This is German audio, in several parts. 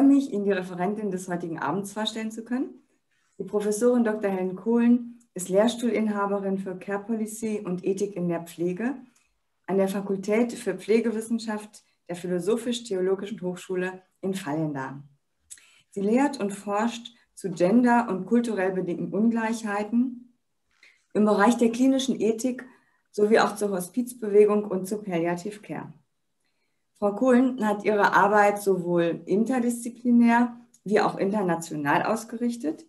mich, Ihnen die Referentin des heutigen Abends vorstellen zu können. Die Professorin Dr. Helen Kohlen ist Lehrstuhlinhaberin für Care Policy und Ethik in der Pflege an der Fakultät für Pflegewissenschaft der Philosophisch-Theologischen Hochschule in Vallendar. Sie lehrt und forscht zu gender- und kulturell bedingten Ungleichheiten im Bereich der klinischen Ethik sowie auch zur Hospizbewegung und zur Palliative Care. Frau Kohlen hat ihre Arbeit sowohl interdisziplinär wie auch international ausgerichtet.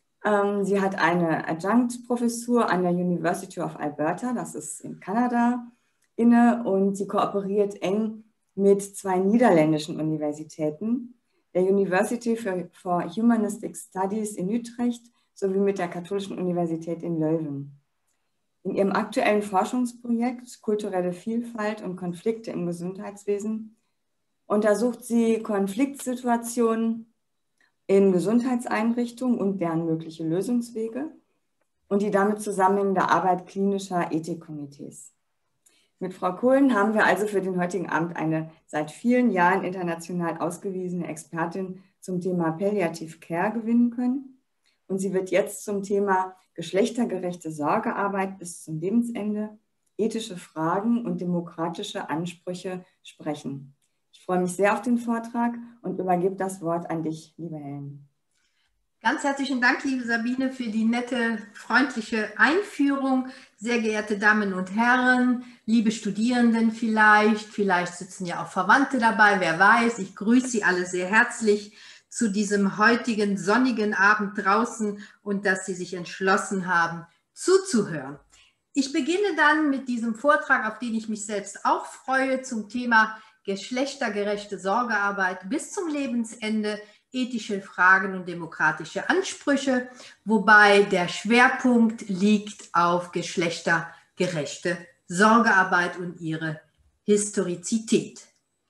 Sie hat eine Adjunktprofessur an der University of Alberta, das ist in Kanada, inne, und sie kooperiert eng mit zwei niederländischen Universitäten, der University for Humanistic Studies in Utrecht sowie mit der Katholischen Universität in Leuven. In ihrem aktuellen Forschungsprojekt Kulturelle Vielfalt und Konflikte im Gesundheitswesen untersucht sie Konfliktsituationen in Gesundheitseinrichtungen und deren mögliche Lösungswege und die damit zusammenhängende Arbeit klinischer Ethikkomitees. Mit Frau Kohlen haben wir also für den heutigen Abend eine seit vielen Jahren international ausgewiesene Expertin zum Thema Palliative Care gewinnen können. Und sie wird jetzt zum Thema geschlechtergerechte Sorgearbeit bis zum Lebensende, ethische Fragen und demokratische Ansprüche sprechen. Ich freue mich sehr auf den Vortrag und übergebe das Wort an dich, liebe Helen. Ganz herzlichen Dank, liebe Sabine, für die nette, freundliche Einführung. Sehr geehrte Damen und Herren, liebe Studierenden vielleicht sitzen ja auch Verwandte dabei, wer weiß. Ich grüße Sie alle sehr herzlich zu diesem heutigen sonnigen Abend draußen und dass Sie sich entschlossen haben, zuzuhören. Ich beginne dann mit diesem Vortrag, auf den ich mich selbst auch freue, zum Thema geschlechtergerechte Sorgearbeit bis zum Lebensende, ethische Fragen und demokratische Ansprüche, wobei der Schwerpunkt liegt auf geschlechtergerechte Sorgearbeit und ihre Historizität.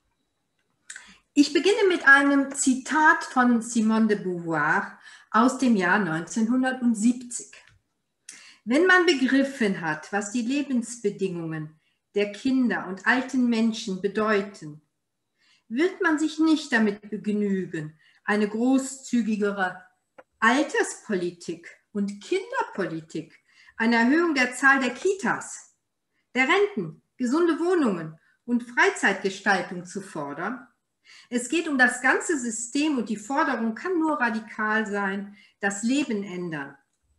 Ich beginne mit einem Zitat von Simone de Beauvoir aus dem Jahr 1970. Wenn man begriffen hat, was die Lebensbedingungen der Kinder und alten Menschen bedeuten, wird man sich nicht damit begnügen, eine großzügigere Alterspolitik und Kinderpolitik, eine Erhöhung der Zahl der Kitas, der Renten, gesunde Wohnungen und Freizeitgestaltung zu fordern. Es geht um das ganze System und die Forderung kann nur radikal sein, das Leben ändern.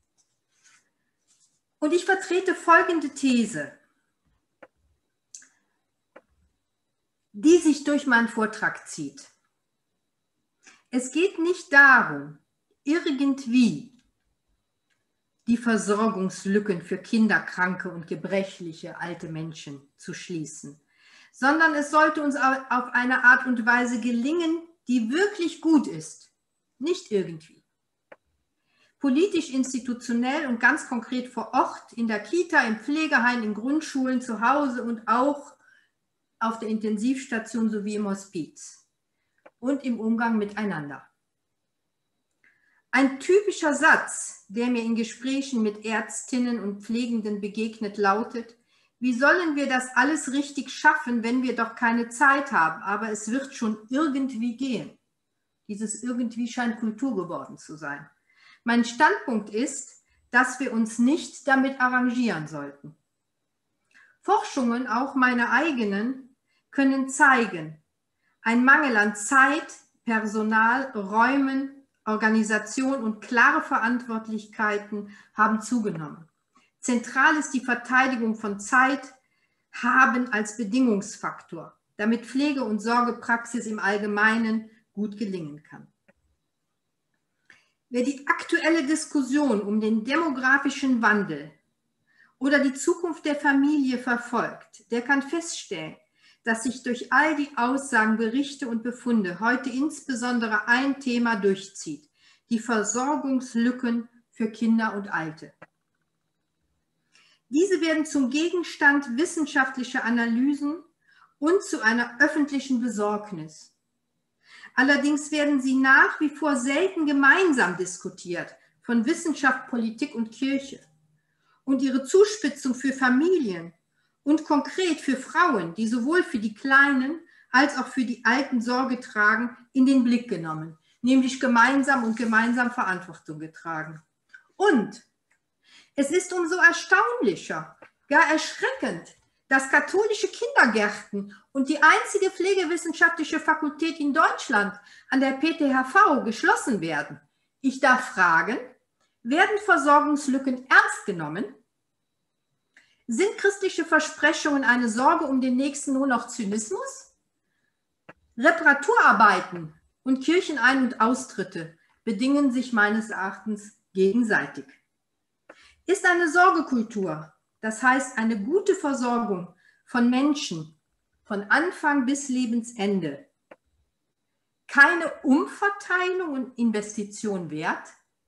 Und ich vertrete folgende These, die sich durch meinen Vortrag zieht. Es geht nicht darum, irgendwie die Versorgungslücken für kinderkranke und gebrechliche alte Menschen zu schließen, sondern es sollte uns auf eine Art und Weise gelingen, die wirklich gut ist, nicht irgendwie. Politisch, institutionell und ganz konkret vor Ort, in der Kita, im Pflegeheim, in Grundschulen, zu Hause und auch auf der Intensivstation sowie im Hospiz und im Umgang miteinander. Ein typischer Satz, der mir in Gesprächen mit Ärztinnen und Pflegenden begegnet, lautet: Wie sollen wir das alles richtig schaffen, wenn wir doch keine Zeit haben? Aber es wird schon irgendwie gehen. Dieses irgendwie scheint Kultur geworden zu sein. Mein Standpunkt ist, dass wir uns nicht damit arrangieren sollten. Forschungen, auch meine eigenen, können zeigen, ein Mangel an Zeit, Personal, Räumen, Organisation und klare Verantwortlichkeiten haben zugenommen. Zentral ist die Verteidigung von Zeit, haben als Bedingungsfaktor, damit Pflege- und Sorgepraxis im Allgemeinen gut gelingen kann. Wer die aktuelle Diskussion um den demografischen Wandel oder die Zukunft der Familie verfolgt, der kann feststellen, dass sich durch all die Aussagen, Berichte und Befunde heute insbesondere ein Thema durchzieht: die Versorgungslücken für Kinder und Alte. Diese werden zum Gegenstand wissenschaftlicher Analysen und zu einer öffentlichen Besorgnis. Allerdings werden sie nach wie vor selten gemeinsam diskutiert von Wissenschaft, Politik und Kirche. Und ihre Zuspitzung für Familien und konkret für Frauen, die sowohl für die kleinen als auch für die Alten Sorge tragen, in den Blick genommen, nämlich gemeinsam Verantwortung getragen. Und es ist umso erstaunlicher, gar erschreckend, dass katholische Kindergärten und die einzige pflegewissenschaftliche Fakultät in Deutschland an der PTHV geschlossen werden. Ich darf fragen, werden Versorgungslücken ernst genommen? Sind christliche Versprechungen eine Sorge um den Nächsten nur noch Zynismus? Reparaturarbeiten und Kirchenein- und Austritte bedingen sich meines Erachtens gegenseitig. Ist eine Sorgekultur, das heißt eine gute Versorgung von Menschen von Anfang bis Lebensende, keine Umverteilung und Investition wert?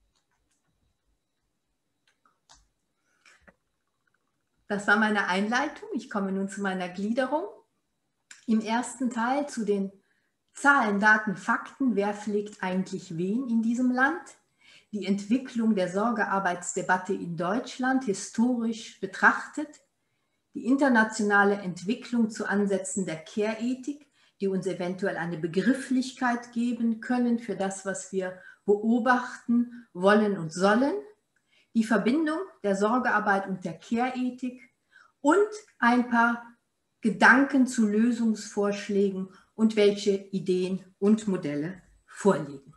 Das war meine Einleitung. Ich komme nun zu meiner Gliederung. Im ersten Teil zu den Zahlen, Daten, Fakten. Wer pflegt eigentlich wen in diesem Land? Die Entwicklung der Sorgearbeitsdebatte in Deutschland historisch betrachtet. Die internationale Entwicklung zu Ansätzen der Care-Ethik, die uns eventuell eine Begrifflichkeit geben können für das, was wir beobachten wollen und sollen. Die Verbindung der Sorgearbeit und der Care-Ethik und ein paar Gedanken zu Lösungsvorschlägen und welche Ideen und Modelle vorliegen.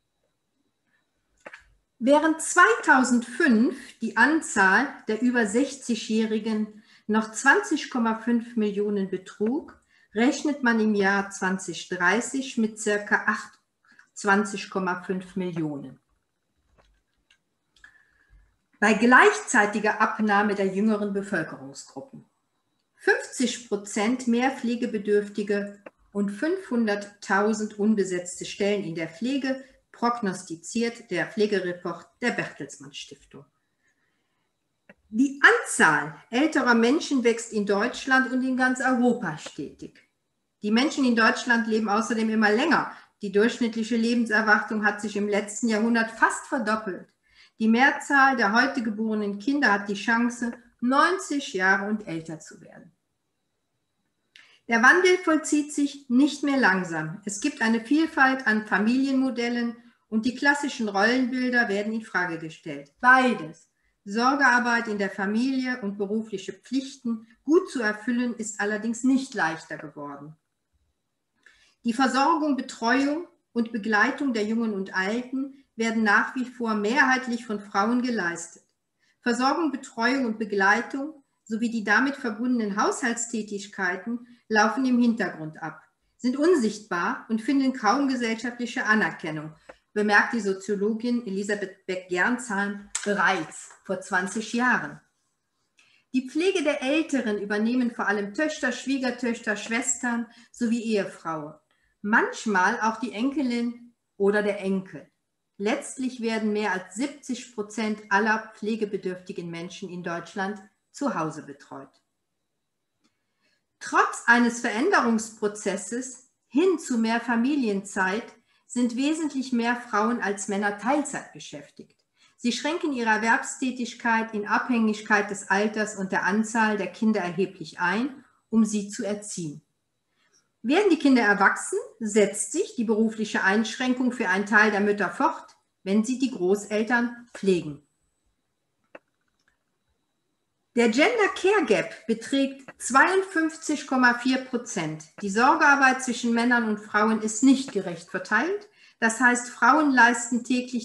Während 2005 die Anzahl der über 60-Jährigen noch 20,5 Millionen betrug, rechnet man im Jahr 2030 mit ca. 28,5 Millionen. Bei gleichzeitiger Abnahme der jüngeren Bevölkerungsgruppen. 50% mehr Pflegebedürftige und 500.000 unbesetzte Stellen in der Pflege, prognostiziert der Pflegereport der Bertelsmann Stiftung. Die Anzahl älterer Menschen wächst in Deutschland und in ganz Europa stetig. Die Menschen in Deutschland leben außerdem immer länger. Die durchschnittliche Lebenserwartung hat sich im letzten Jahrhundert fast verdoppelt. Die Mehrzahl der heute geborenen Kinder hat die Chance, 90 Jahre und älter zu werden. Der Wandel vollzieht sich nicht mehr langsam. Es gibt eine Vielfalt an Familienmodellen und die klassischen Rollenbilder werden in Frage gestellt. Beides, Sorgearbeit in der Familie und berufliche Pflichten gut zu erfüllen, ist allerdings nicht leichter geworden. Die Versorgung, Betreuung und Begleitung der Jungen und Alten werden nach wie vor mehrheitlich von Frauen geleistet. Versorgung, Betreuung und Begleitung sowie die damit verbundenen Haushaltstätigkeiten laufen im Hintergrund ab, sind unsichtbar und finden kaum gesellschaftliche Anerkennung, bemerkt die Soziologin Elisabeth Beck-Gernsheim bereits vor 20 Jahren. Die Pflege der Älteren übernehmen vor allem Töchter, Schwiegertöchter, Schwestern sowie Ehefrauen. Manchmal auch die Enkelin oder der Enkel. Letztlich werden mehr als 70% aller pflegebedürftigen Menschen in Deutschland zu Hause betreut. Trotz eines Veränderungsprozesses hin zu mehr Familienzeit sind wesentlich mehr Frauen als Männer Teilzeit beschäftigt. Sie schränken ihre Erwerbstätigkeit in Abhängigkeit des Alters und der Anzahl der Kinder erheblich ein, um sie zu erziehen. Werden die Kinder erwachsen, setzt sich die berufliche Einschränkung für einen Teil der Mütter fort, wenn sie die Großeltern pflegen. Der Gender Care Gap beträgt 52,4%. Die Sorgearbeit zwischen Männern und Frauen ist nicht gerecht verteilt. Das heißt, Frauen leisten täglich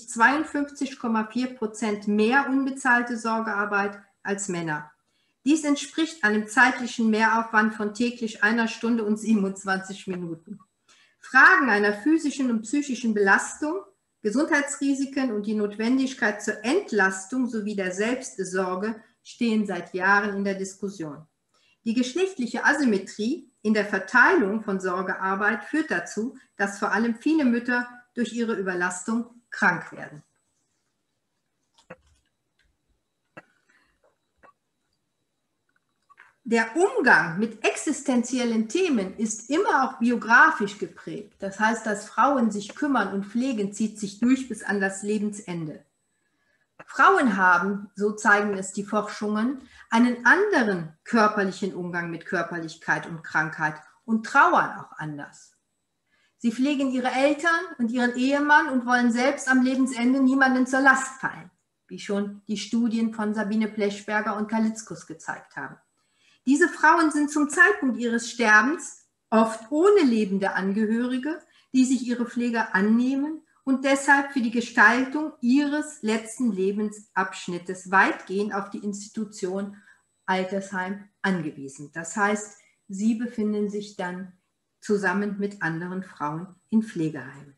52,4% mehr unbezahlte Sorgearbeit als Männer. Dies entspricht einem zeitlichen Mehraufwand von täglich 1 Stunde und 27 Minuten. Fragen einer physischen und psychischen Belastung, Gesundheitsrisiken und die Notwendigkeit zur Entlastung sowie der Selbstsorge stehen seit Jahren in der Diskussion. Die geschlechtliche Asymmetrie in der Verteilung von Sorgearbeit führt dazu, dass vor allem viele Mütter durch ihre Überlastung krank werden. Der Umgang mit existenziellen Themen ist immer auch biografisch geprägt. Das heißt, dass Frauen sich kümmern und pflegen, zieht sich durch bis an das Lebensende. Frauen haben, so zeigen es die Forschungen, einen anderen körperlichen Umgang mit Körperlichkeit und Krankheit und trauern auch anders. Sie pflegen ihre Eltern und ihren Ehemann und wollen selbst am Lebensende niemanden zur Last fallen, wie schon die Studien von Sabine Plechsberger und Kalitzkus gezeigt haben. Diese Frauen sind zum Zeitpunkt ihres Sterbens oft ohne lebende Angehörige, die sich ihre Pflege annehmen und deshalb für die Gestaltung ihres letzten Lebensabschnittes weitgehend auf die Institution Altersheim angewiesen. Das heißt, sie befinden sich dann zusammen mit anderen Frauen in Pflegeheimen.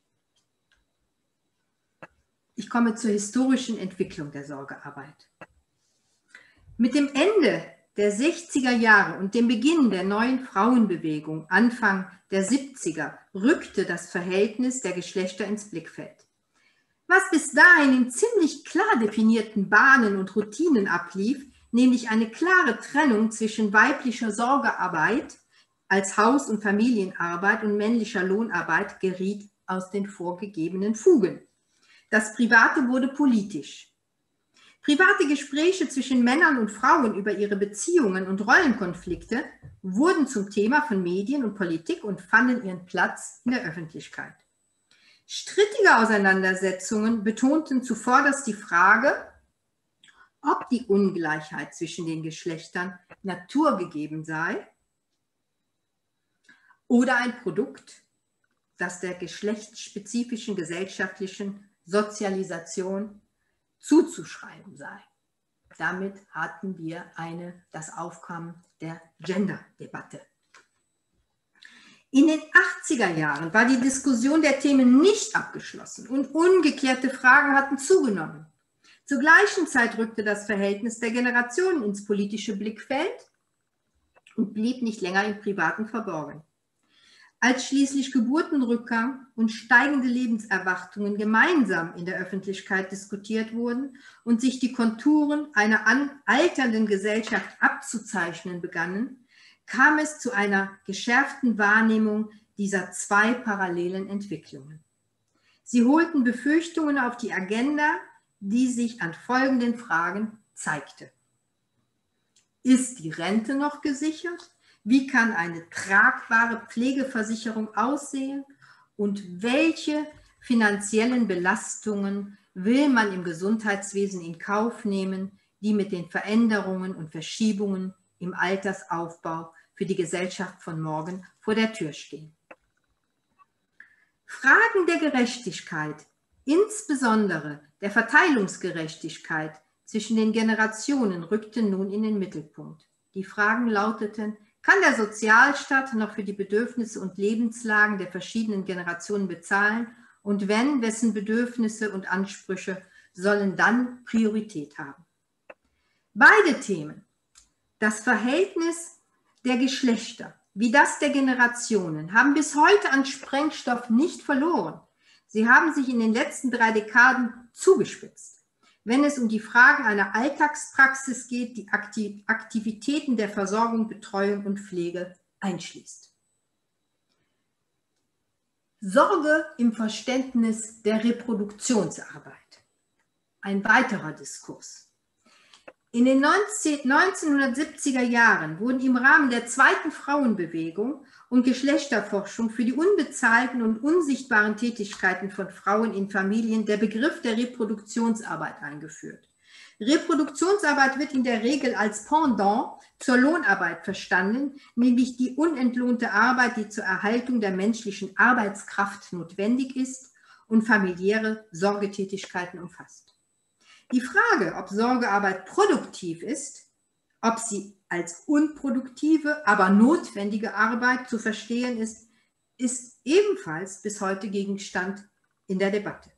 Ich komme zur historischen Entwicklung der Sorgearbeit. Mit dem Ende der 60er Jahre und dem Beginn der neuen Frauenbewegung Anfang der 70er rückte das Verhältnis der Geschlechter ins Blickfeld. Was bis dahin in ziemlich klar definierten Bahnen und Routinen ablief, nämlich eine klare Trennung zwischen weiblicher Sorgearbeit als Haus- und Familienarbeit und männlicher Lohnarbeit, geriet aus den vorgegebenen Fugen. Das Private wurde politisch. Private Gespräche zwischen Männern und Frauen über ihre Beziehungen und Rollenkonflikte wurden zum Thema von Medien und Politik und fanden ihren Platz in der Öffentlichkeit. Strittige Auseinandersetzungen betonten zuvorderst die Frage, ob die Ungleichheit zwischen den Geschlechtern naturgegeben sei oder ein Produkt, das der geschlechtsspezifischen gesellschaftlichen Sozialisation zuzuschreiben sei. Damit hatten wir das Aufkommen der Gender-Debatte. In den 80er Jahren war die Diskussion der Themen nicht abgeschlossen und ungeklärte Fragen hatten zugenommen. Zur gleichen Zeit rückte das Verhältnis der Generationen ins politische Blickfeld und blieb nicht länger im Privaten verborgen. Als schließlich Geburtenrückgang und steigende Lebenserwartungen gemeinsam in der Öffentlichkeit diskutiert wurden und sich die Konturen einer alternden Gesellschaft abzuzeichnen begannen, kam es zu einer geschärften Wahrnehmung dieser zwei parallelen Entwicklungen. Sie holten Befürchtungen auf die Agenda, die sich an folgenden Fragen zeigte. Ist die Rente noch gesichert? Wie kann eine tragbare Pflegeversicherung aussehen? Und welche finanziellen Belastungen will man im Gesundheitswesen in Kauf nehmen, die mit den Veränderungen und Verschiebungen im Altersaufbau für die Gesellschaft von morgen vor der Tür stehen? Fragen der Gerechtigkeit, insbesondere der Verteilungsgerechtigkeit zwischen den Generationen, rückten nun in den Mittelpunkt. Die Fragen lauteten: Kann der Sozialstaat noch für die Bedürfnisse und Lebenslagen der verschiedenen Generationen bezahlen? Und wenn, wessen Bedürfnisse und Ansprüche sollen dann Priorität haben? Beide Themen, das Verhältnis der Geschlechter wie das der Generationen, haben bis heute an Sprengstoff nicht verloren. Sie haben sich in den letzten 3 Dekaden zugespitzt. Wenn es um die Fragen einer Alltagspraxis geht, die Aktivitäten der Versorgung, Betreuung und Pflege einschließt. Sorge im Verständnis der Reproduktionsarbeit. Ein weiterer Diskurs. In den 1970er Jahren wurden im Rahmen der zweiten Frauenbewegung und Geschlechterforschung für die unbezahlten und unsichtbaren Tätigkeiten von Frauen in Familien der Begriff der Reproduktionsarbeit eingeführt. Reproduktionsarbeit wird in der Regel als Pendant zur Lohnarbeit verstanden, nämlich die unentlohnte Arbeit, die zur Erhaltung der menschlichen Arbeitskraft notwendig ist und familiäre Sorgetätigkeiten umfasst. Die Frage, ob Sorgearbeit produktiv ist, ob sie als unproduktive, aber notwendige Arbeit zu verstehen ist, ist ebenfalls bis heute Gegenstand in der Debatte.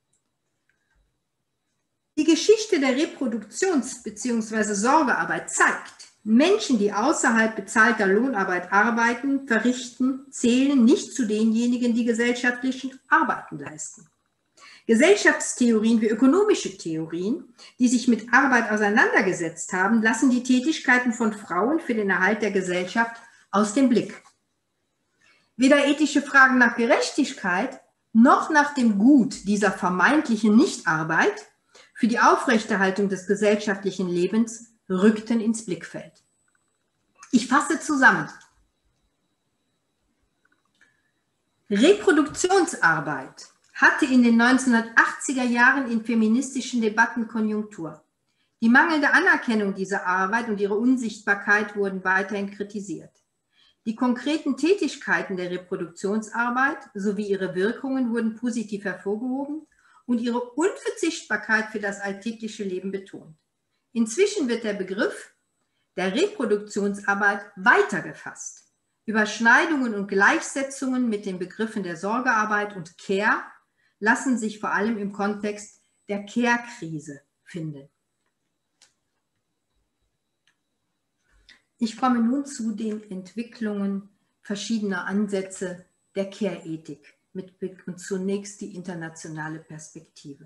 Die Geschichte der Reproduktions- bzw. Sorgearbeit zeigt, Menschen, die außerhalb bezahlter Lohnarbeit arbeiten, verrichten, zählen nicht zu denjenigen, die gesellschaftlichen Arbeiten leisten. Gesellschaftstheorien wie ökonomische Theorien, die sich mit Arbeit auseinandergesetzt haben, lassen die Tätigkeiten von Frauen für den Erhalt der Gesellschaft aus dem Blick. Weder ethische Fragen nach Gerechtigkeit noch nach dem Gut dieser vermeintlichen Nichtarbeit für die Aufrechterhaltung des gesellschaftlichen Lebens rückten ins Blickfeld. Ich fasse zusammen. Reproduktionsarbeit hatte in den 1980er Jahren in feministischen Debatten Konjunktur. Die mangelnde Anerkennung dieser Arbeit und ihre Unsichtbarkeit wurden weiterhin kritisiert. Die konkreten Tätigkeiten der Reproduktionsarbeit sowie ihre Wirkungen wurden positiv hervorgehoben und ihre Unverzichtbarkeit für das alltägliche Leben betont. Inzwischen wird der Begriff der Reproduktionsarbeit weitergefasst. Überschneidungen und Gleichsetzungen mit den Begriffen der Sorgearbeit und Care lassen sich vor allem im Kontext der Care-Krise finden. Ich komme nun zu den Entwicklungen verschiedener Ansätze der Care-Ethik mit Blick und zunächst die internationale Perspektive.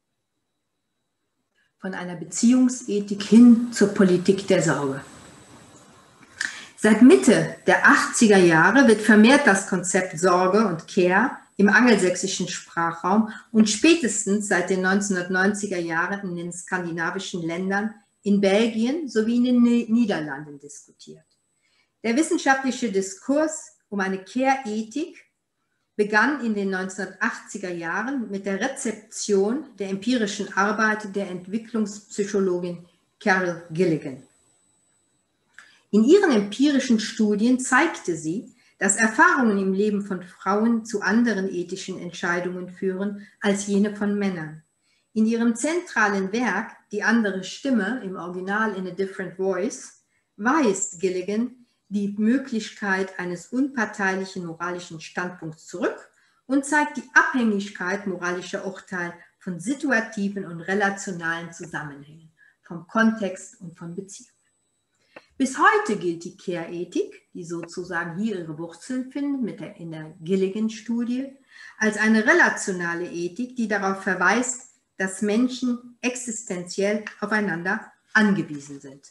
Von einer Beziehungsethik hin zur Politik der Sorge. Seit Mitte der 80er Jahre wird vermehrt das Konzept Sorge und Care im angelsächsischen Sprachraum und spätestens seit den 1990er Jahren in den skandinavischen Ländern, in Belgien sowie in den Niederlanden diskutiert. Der wissenschaftliche Diskurs um eine Care-Ethik begann in den 1980er Jahren mit der Rezeption der empirischen Arbeit der Entwicklungspsychologin Carol Gilligan. In ihren empirischen Studien zeigte sie, dass Erfahrungen im Leben von Frauen zu anderen ethischen Entscheidungen führen als jene von Männern. In ihrem zentralen Werk Die andere Stimme, im Original In a Different Voice, weist Gilligan die Möglichkeit eines unparteilichen moralischen Standpunkts zurück und zeigt die Abhängigkeit moralischer Urteile von situativen und relationalen Zusammenhängen, vom Kontext und von Beziehungen. Bis heute gilt die Care-Ethik, die sozusagen hier ihre Wurzeln findet in der Gilligan-Studie, als eine relationale Ethik, die darauf verweist, dass Menschen existenziell aufeinander angewiesen sind.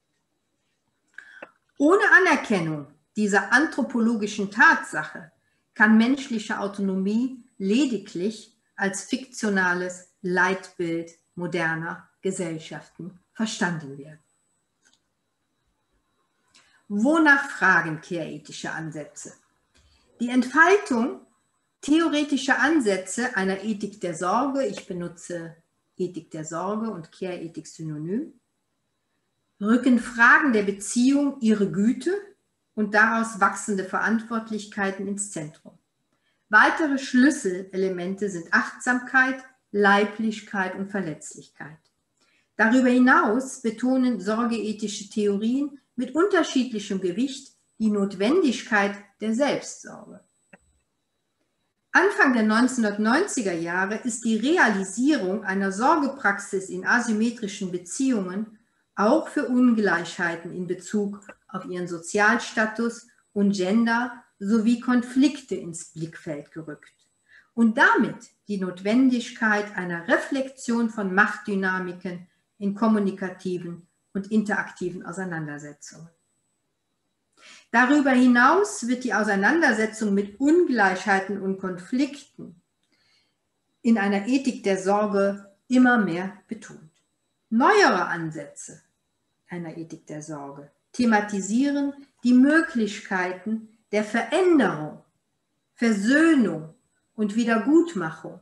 Ohne Anerkennung dieser anthropologischen Tatsache kann menschliche Autonomie lediglich als fiktionales Leitbild moderner Gesellschaften verstanden werden. Wonach fragen care-ethische Ansätze? Die Entfaltung theoretischer Ansätze einer Ethik der Sorge, ich benutze Ethik der Sorge und Care-Ethik synonym, rücken Fragen der Beziehung ihre Güte und daraus wachsende Verantwortlichkeiten ins Zentrum. Weitere Schlüsselelemente sind Achtsamkeit, Leiblichkeit und Verletzlichkeit. Darüber hinaus betonen sorgeethische Theorien mit unterschiedlichem Gewicht die Notwendigkeit der Selbstsorge. Anfang der 1990er Jahre ist die Realisierung einer Sorgepraxis in asymmetrischen Beziehungen auch für Ungleichheiten in Bezug auf ihren Sozialstatus und Gender sowie Konflikte ins Blickfeld gerückt und damit die Notwendigkeit einer Reflexion von Machtdynamiken in kommunikativen und interaktiven Auseinandersetzungen. Darüber hinaus wird die Auseinandersetzung mit Ungleichheiten und Konflikten in einer Ethik der Sorge immer mehr betont. Neuere Ansätze einer Ethik der Sorge thematisieren die Möglichkeiten der Veränderung, Versöhnung und Wiedergutmachung.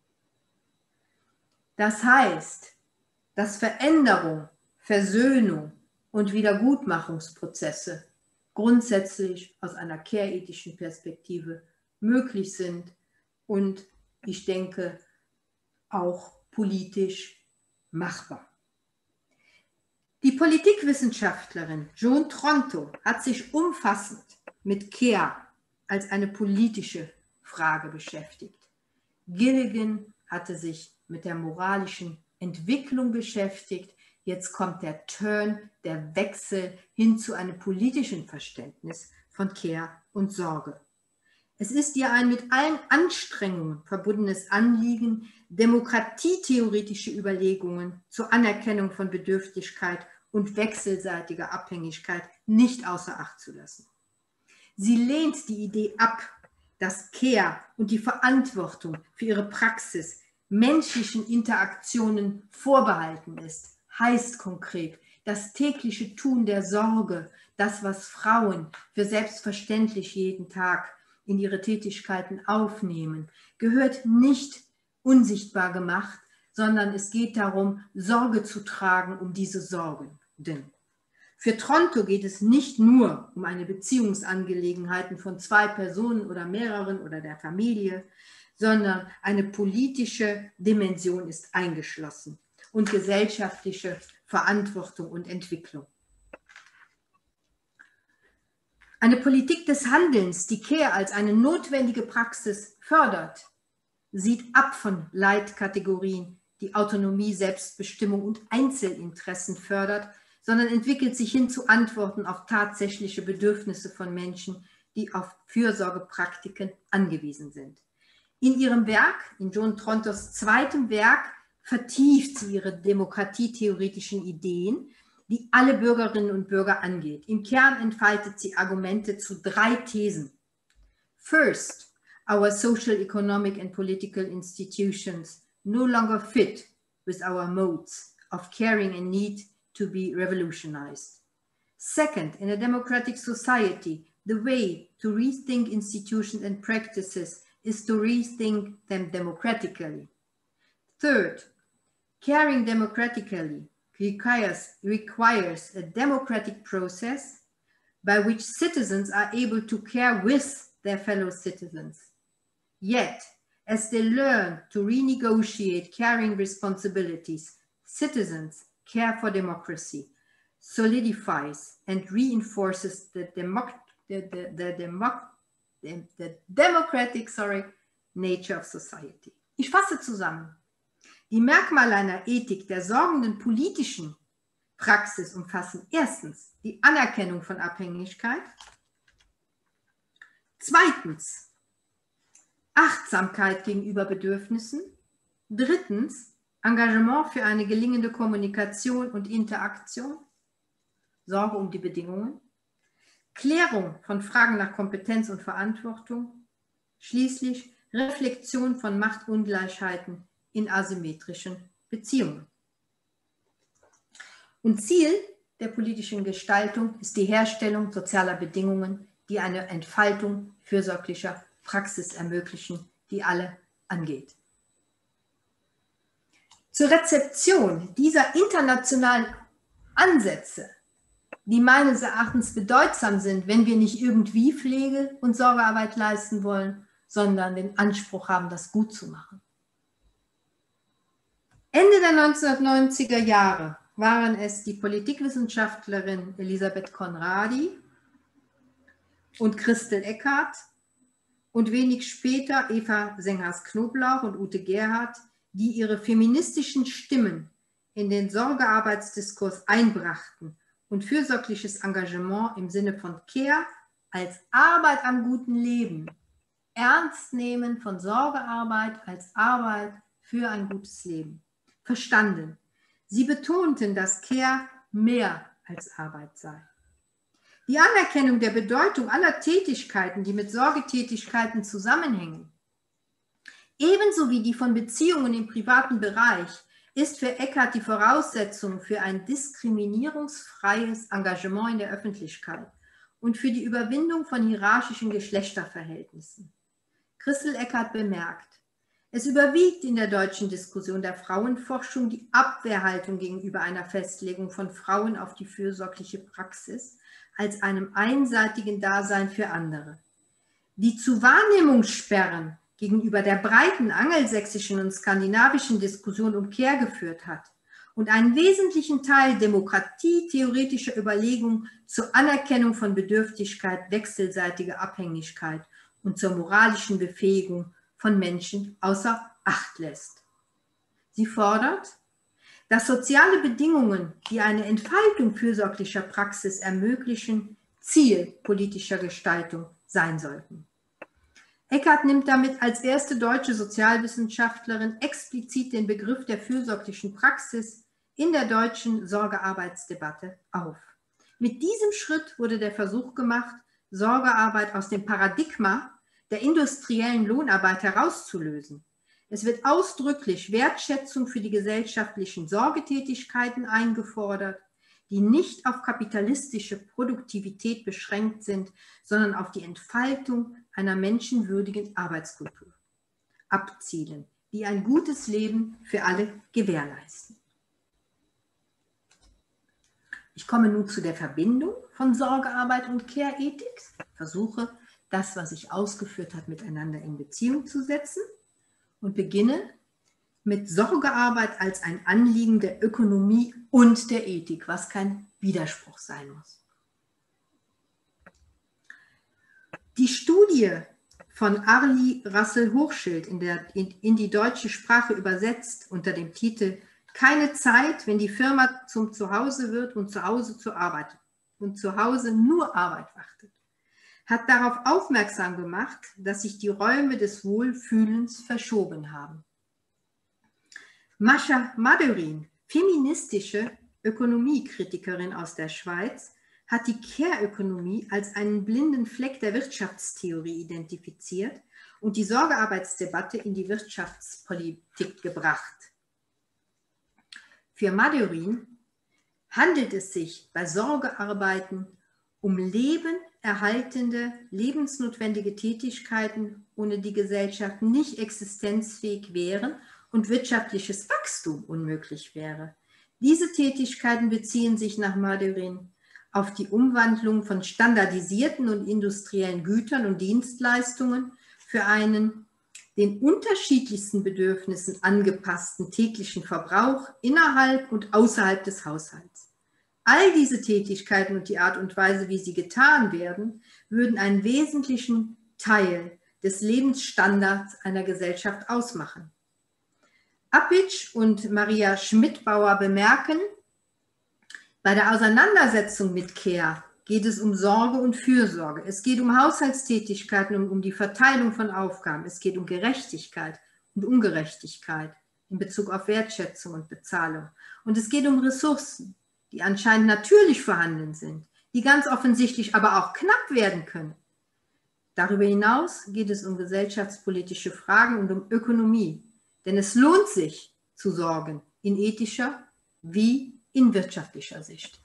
Das heißt, dass Veränderung, Versöhnung und Wiedergutmachungsprozesse grundsätzlich aus einer care-ethischen Perspektive möglich sind und ich denke auch politisch machbar. Die Politikwissenschaftlerin Joan Tronto hat sich umfassend mit Care als eine politische Frage beschäftigt. Gilligan hatte sich mit der moralischen Entwicklung beschäftigt. Jetzt kommt der Turn, der Wechsel hin zu einem politischen Verständnis von Care und Sorge. Es ist ihr ein mit allen Anstrengungen verbundenes Anliegen, demokratietheoretische Überlegungen zur Anerkennung von Bedürftigkeit und wechselseitiger Abhängigkeit nicht außer Acht zu lassen. Sie lehnt die Idee ab, dass Care und die Verantwortung für ihre Praxis menschlichen Interaktionen vorbehalten ist. Heißt konkret, das tägliche Tun der Sorge, das, was Frauen für selbstverständlich jeden Tag in ihre Tätigkeiten aufnehmen, gehört nicht unsichtbar gemacht, sondern es geht darum, Sorge zu tragen um diese Sorgenden. Für Tronto geht es nicht nur um eine Beziehungsangelegenheit von zwei Personen oder mehreren oder der Familie, sondern eine politische Dimension ist eingeschlossen und gesellschaftliche Verantwortung und Entwicklung. Eine Politik des Handelns, die Care als eine notwendige Praxis fördert, sieht ab von Leitkategorien, die Autonomie, Selbstbestimmung und Einzelinteressen fördert, sondern entwickelt sich hin zu Antworten auf tatsächliche Bedürfnisse von Menschen, die auf Fürsorgepraktiken angewiesen sind. In ihrem Werk, in Joan Trontos zweitem Werk, vertieft sie ihre demokratietheoretischen Ideen, die alle Bürgerinnen und Bürger angeht. Im Kern entfaltet sie Argumente zu 3 Thesen. First, our social, economic and political institutions no longer fit with our modes of caring and need to be revolutionized. Second, in a democratic society, the way to rethink institutions and practices is to rethink them democratically. Third, caring democratically requires a democratic process by which citizens are able to care with their fellow citizens. Yet, as they learn to renegotiate caring responsibilities, citizens' care for democracy solidifies and reinforces the democratic nature of society. Ich fasse zusammen. Die Merkmale einer Ethik der sorgenden politischen Praxis umfassen erstens die Anerkennung von Abhängigkeit, zweitens Achtsamkeit gegenüber Bedürfnissen, drittens Engagement für eine gelingende Kommunikation und Interaktion, Sorge um die Bedingungen, Klärung von Fragen nach Kompetenz und Verantwortung, schließlich Reflexion von Machtungleichheiten in asymmetrischen Beziehungen. Und Ziel der politischen Gestaltung ist die Herstellung sozialer Bedingungen, die eine Entfaltung fürsorglicher Praxis ermöglichen, die alle angeht. Zur Rezeption dieser internationalen Ansätze, die meines Erachtens bedeutsam sind, wenn wir nicht irgendwie Pflege- und Sorgearbeit leisten wollen, sondern den Anspruch haben, das gut zu machen. Ende der 1990er Jahre waren es die Politikwissenschaftlerin Elisabeth Conradi und Christel Eckert und wenig später Eva Senghas-Knoblauch und Ute Gerhardt, die ihre feministischen Stimmen in den Sorgearbeitsdiskurs einbrachten und fürsorgliches Engagement im Sinne von Care als Arbeit am guten Leben, Ernstnehmen von Sorgearbeit als Arbeit für ein gutes Leben verstanden. Sie betonten, dass Care mehr als Arbeit sei. Die Anerkennung der Bedeutung aller Tätigkeiten, die mit Sorgetätigkeiten zusammenhängen, ebenso wie die von Beziehungen im privaten Bereich, ist für Eckert die Voraussetzung für ein diskriminierungsfreies Engagement in der Öffentlichkeit und für die Überwindung von hierarchischen Geschlechterverhältnissen. Christel Eckert bemerkt, es überwiegt in der deutschen Diskussion der Frauenforschung die Abwehrhaltung gegenüber einer Festlegung von Frauen auf die fürsorgliche Praxis als einem einseitigen Dasein für andere. Die zu Wahrnehmungssperren gegenüber der breiten angelsächsischen und skandinavischen Diskussion um Care geführt hat und einen wesentlichen Teil demokratietheoretischer Überlegungen zur Anerkennung von Bedürftigkeit, wechselseitiger Abhängigkeit und zur moralischen Befähigung von Menschen außer Acht lässt. Sie fordert, dass soziale Bedingungen, die eine Entfaltung fürsorglicher Praxis ermöglichen, Ziel politischer Gestaltung sein sollten. Eckert nimmt damit als erste deutsche Sozialwissenschaftlerin explizit den Begriff der fürsorglichen Praxis in der deutschen Sorgearbeitsdebatte auf. Mit diesem Schritt wurde der Versuch gemacht, Sorgearbeit aus dem Paradigma der industriellen Lohnarbeit herauszulösen. Es wird ausdrücklich Wertschätzung für die gesellschaftlichen Sorgetätigkeiten eingefordert, die nicht auf kapitalistische Produktivität beschränkt sind, sondern auf die Entfaltung einer menschenwürdigen Arbeitskultur abzielen, die ein gutes Leben für alle gewährleisten. Ich komme nun zu der Verbindung von Sorgearbeit und Care-Ethik. Ich versuche, das, was ich ausgeführt habe, miteinander in Beziehung zu setzen und beginne mit Sorgearbeit als ein Anliegen der Ökonomie und der Ethik, was kein Widerspruch sein muss. Die Studie von Arlie Russell-Hochschild in die deutsche Sprache übersetzt unter dem Titel „Keine Zeit, wenn die Firma zum Zuhause wird und zu Hause zur Arbeit und zu Hause nur Arbeit wartet“, hat darauf aufmerksam gemacht, dass sich die Räume des Wohlfühlens verschoben haben. Mascha Madurin, feministische Ökonomiekritikerin aus der Schweiz, hat die Care-Ökonomie als einen blinden Fleck der Wirtschaftstheorie identifiziert und die Sorgearbeitsdebatte in die Wirtschaftspolitik gebracht. Für Madurin handelt es sich bei Sorgearbeiten um lebenerhaltende, lebensnotwendige Tätigkeiten, ohne die Gesellschaft nicht existenzfähig wären und wirtschaftliches Wachstum unmöglich wäre. Diese Tätigkeiten beziehen sich nach Madurin auf die Umwandlung von standardisierten und industriellen Gütern und Dienstleistungen für einen den unterschiedlichsten Bedürfnissen angepassten täglichen Verbrauch innerhalb und außerhalb des Haushalts. All diese Tätigkeiten und die Art und Weise, wie sie getan werden, würden einen wesentlichen Teil des Lebensstandards einer Gesellschaft ausmachen. Appitsch und Maria Schmidbauer bemerken, bei der Auseinandersetzung mit Care geht es um Sorge und Fürsorge. Es geht um Haushaltstätigkeiten und um die Verteilung von Aufgaben. Es geht um Gerechtigkeit und Ungerechtigkeit in Bezug auf Wertschätzung und Bezahlung. Und es geht um Ressourcen, die anscheinend natürlich vorhanden sind, die ganz offensichtlich aber auch knapp werden können. Darüber hinaus geht es um gesellschaftspolitische Fragen und um Ökonomie. Denn es lohnt sich zu sorgen, in ethischer wie in wirtschaftlicher Sicht.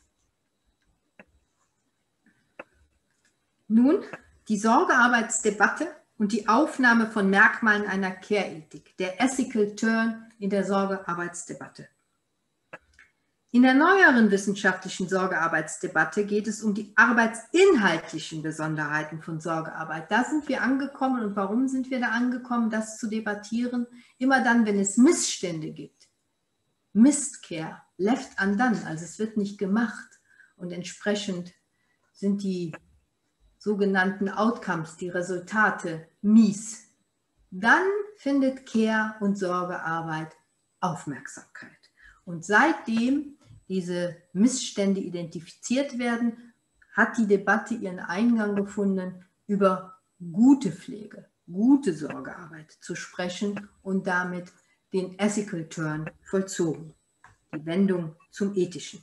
Nun die Sorgearbeitsdebatte und die Aufnahme von Merkmalen einer Care-Ethik, der Ethical Turn in der Sorgearbeitsdebatte. In der neueren wissenschaftlichen Sorgearbeitsdebatte geht es um die arbeitsinhaltlichen Besonderheiten von Sorgearbeit. Da sind wir angekommen. Und warum sind wir da angekommen, das zu debattieren? Immer dann, wenn es Missstände gibt. Misscare, left undone, also es wird nicht gemacht. Und entsprechend sind die sogenannten Outcomes, die Resultate, mies. Dann findet Care und Sorgearbeit Aufmerksamkeit. Und seitdem diese Missstände identifiziert werden, hat die Debatte ihren Eingang gefunden, über gute Pflege, gute Sorgearbeit zu sprechen und damit den Ethical Turn vollzogen, die Wendung zum Ethischen.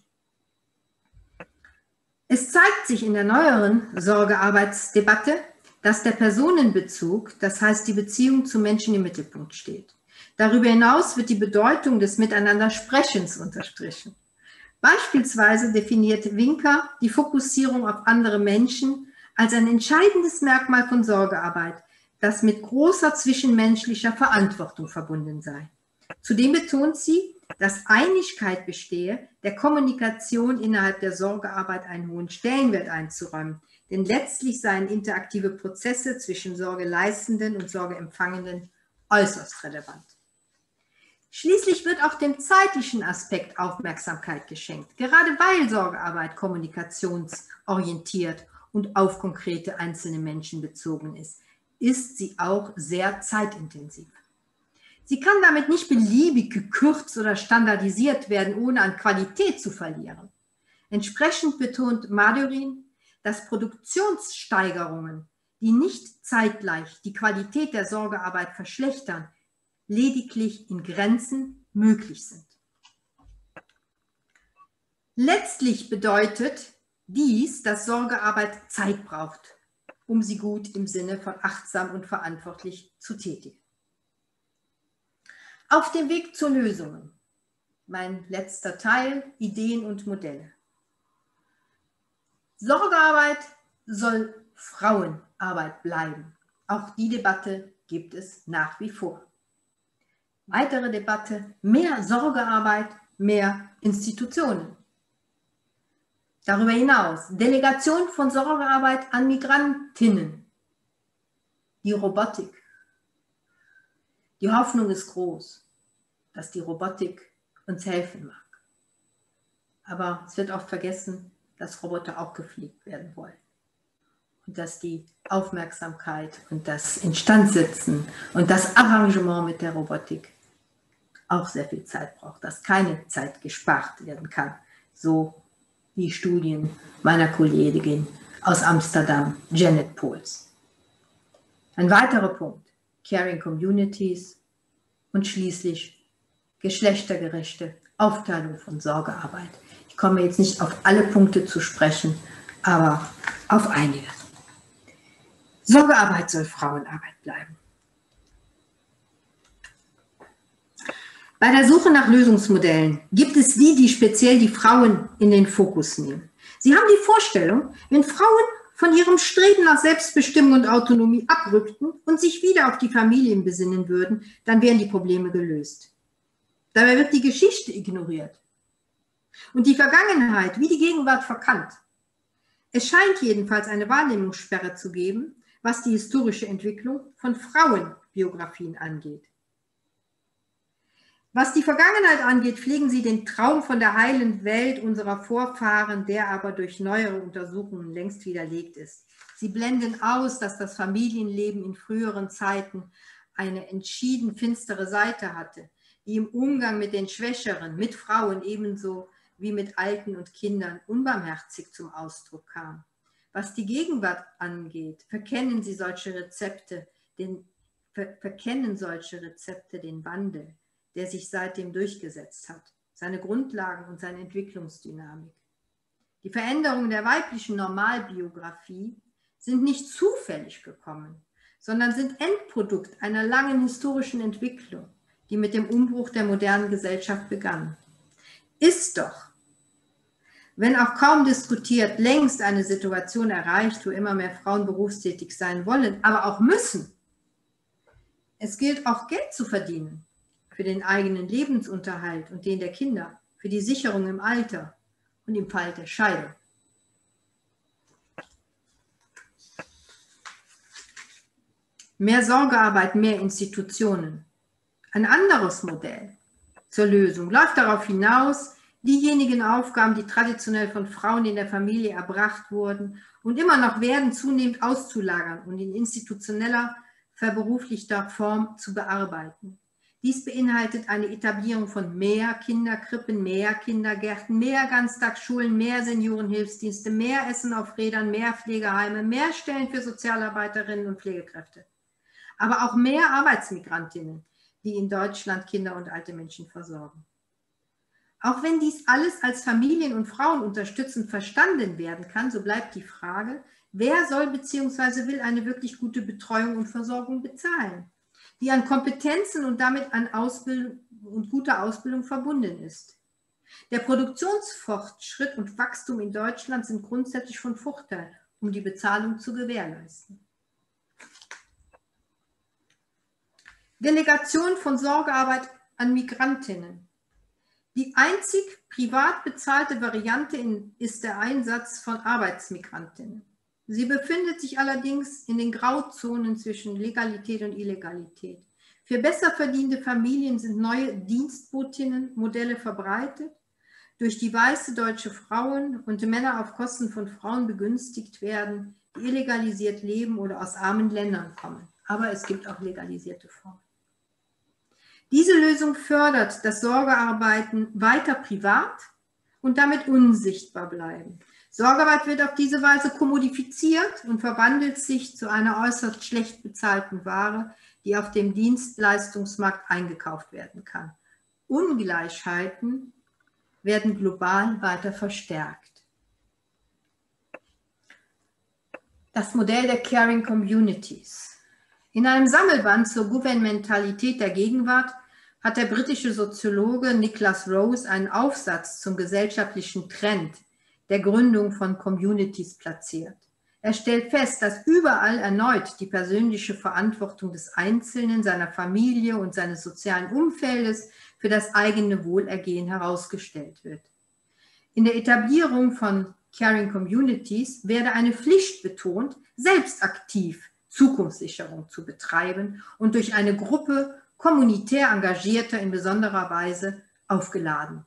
Es zeigt sich in der neueren Sorgearbeitsdebatte, dass der Personenbezug, das heißt die Beziehung zu Menschen im Mittelpunkt steht. Darüber hinaus wird die Bedeutung des Miteinandersprechens unterstrichen. Beispielsweise definiert Winker die Fokussierung auf andere Menschen als ein entscheidendes Merkmal von Sorgearbeit, das mit großer zwischenmenschlicher Verantwortung verbunden sei. Zudem betont sie, dass Einigkeit bestehe, der Kommunikation innerhalb der Sorgearbeit einen hohen Stellenwert einzuräumen, denn letztlich seien interaktive Prozesse zwischen Sorgeleistenden und Sorgeempfangenden äußerst relevant. Schließlich wird auch dem zeitlichen Aspekt Aufmerksamkeit geschenkt. Gerade weil Sorgearbeit kommunikationsorientiert und auf konkrete einzelne Menschen bezogen ist, ist sie auch sehr zeitintensiv. Sie kann damit nicht beliebig gekürzt oder standardisiert werden, ohne an Qualität zu verlieren. Entsprechend betont Madurin, dass Produktionssteigerungen, die nicht zeitgleich die Qualität der Sorgearbeit verschlechtern, lediglich in Grenzen möglich sind. Letztlich bedeutet dies, dass Sorgearbeit Zeit braucht, um sie gut im Sinne von achtsam und verantwortlich zu tätigen. Auf dem Weg zu Lösungen. Mein letzter Teil, Ideen und Modelle. Sorgearbeit soll Frauenarbeit bleiben, Auch die Debatte gibt es nach wie vor. Weitere Debatte: mehr Sorgearbeit, mehr Institutionen. Darüber hinaus Delegation von Sorgearbeit an Migrantinnen. Die Robotik. Die Hoffnung ist groß, dass die Robotik uns helfen mag. Aber es wird oft vergessen, dass Roboter auch gepflegt werden wollen. Und dass die Aufmerksamkeit und das Instandsetzen und das Arrangement mit der Robotik auch sehr viel Zeit braucht, dass keine Zeit gespart werden kann. So wie Studien meiner Kollegin aus Amsterdam, Janet Pohls. Ein weiterer Punkt: Caring Communities und schließlich geschlechtergerechte Aufteilung von Sorgearbeit. Ich komme jetzt nicht auf alle Punkte zu sprechen, aber auf einige. Sorgearbeit soll Frauenarbeit bleiben. Bei der Suche nach Lösungsmodellen gibt es die, die speziell die Frauen in den Fokus nehmen. Sie haben die Vorstellung, wenn Frauen von ihrem Streben nach Selbstbestimmung und Autonomie abrückten und sich wieder auf die Familien besinnen würden, dann wären die Probleme gelöst. Dabei wird die Geschichte ignoriert und die Vergangenheit wie die Gegenwart verkannt. Es scheint jedenfalls eine Wahrnehmungssperre zu geben, was die historische Entwicklung von Frauenbiografien angeht. Was die Vergangenheit angeht, pflegen sie den Traum von der heilen Welt unserer Vorfahren, der aber durch neuere Untersuchungen längst widerlegt ist. Sie blenden aus, dass das Familienleben in früheren Zeiten eine entschieden finstere Seite hatte, die im Umgang mit den Schwächeren, mit Frauen ebenso wie mit Alten und Kindern unbarmherzig zum Ausdruck kam. Was die Gegenwart angeht, verkennen solche Rezepte den Wandel, der sich seitdem durchgesetzt hat, seine Grundlagen und seine Entwicklungsdynamik. Die Veränderungen der weiblichen Normalbiografie sind nicht zufällig gekommen, sondern sind Endprodukt einer langen historischen Entwicklung, die mit dem Umbruch der modernen Gesellschaft begann. Ist doch, wenn auch kaum diskutiert, längst eine Situation erreicht, wo immer mehr Frauen berufstätig sein wollen, aber auch müssen. Es gilt auch Geld zu verdienen. Für den eigenen Lebensunterhalt und den der Kinder, für die Sicherung im Alter und im Fall der Scheidung. Mehr Sorgearbeit, mehr Institutionen. Ein anderes Modell zur Lösung läuft darauf hinaus, diejenigen Aufgaben, die traditionell von Frauen in der Familie erbracht wurden und immer noch werden, zunehmend auszulagern und in institutioneller, verberuflichter Form zu bearbeiten. Dies beinhaltet eine Etablierung von mehr Kinderkrippen, mehr Kindergärten, mehr Ganztagsschulen, mehr Seniorenhilfsdienste, mehr Essen auf Rädern, mehr Pflegeheime, mehr Stellen für Sozialarbeiterinnen und Pflegekräfte. Aber auch mehr Arbeitsmigrantinnen, die in Deutschland Kinder und alte Menschen versorgen. Auch wenn dies alles als Familien- und Frauen unterstützend verstanden werden kann, so bleibt die Frage, wer soll bzw. will eine wirklich gute Betreuung und Versorgung bezahlen, die an Kompetenzen und damit an Ausbildung und guter Ausbildung verbunden ist. Der Produktionsfortschritt und Wachstum in Deutschland sind grundsätzlich von Vorteil, um die Bezahlung zu gewährleisten. Delegation von Sorgearbeit an Migrantinnen. Die einzig privat bezahlte Variante ist der Einsatz von Arbeitsmigrantinnen. Sie befindet sich allerdings in den Grauzonen zwischen Legalität und Illegalität. Für besser verdiente Familien sind neue Dienstbotinnen-Modelle verbreitet, durch die weiße deutsche Frauen und Männer auf Kosten von Frauen begünstigt werden, die illegalisiert leben oder aus armen Ländern kommen. Aber es gibt auch legalisierte Formen. Diese Lösung fördert, dass Sorgearbeiten weiter privat und damit unsichtbar bleiben. Sorgearbeit wird auf diese Weise kommodifiziert und verwandelt sich zu einer äußerst schlecht bezahlten Ware, die auf dem Dienstleistungsmarkt eingekauft werden kann. Ungleichheiten werden global weiter verstärkt. Das Modell der Caring Communities. In einem Sammelband zur Gouvernementalität der Gegenwart hat der britische Soziologe Nicholas Rose einen Aufsatz zum gesellschaftlichen Trend der Gründung von Communities platziert. Er stellt fest, dass überall erneut die persönliche Verantwortung des Einzelnen, seiner Familie und seines sozialen Umfeldes für das eigene Wohlergehen herausgestellt wird. In der Etablierung von Caring Communities werde eine Pflicht betont, selbst aktiv Zukunftssicherung zu betreiben und durch eine Gruppe kommunitär Engagierter in besonderer Weise aufgeladen.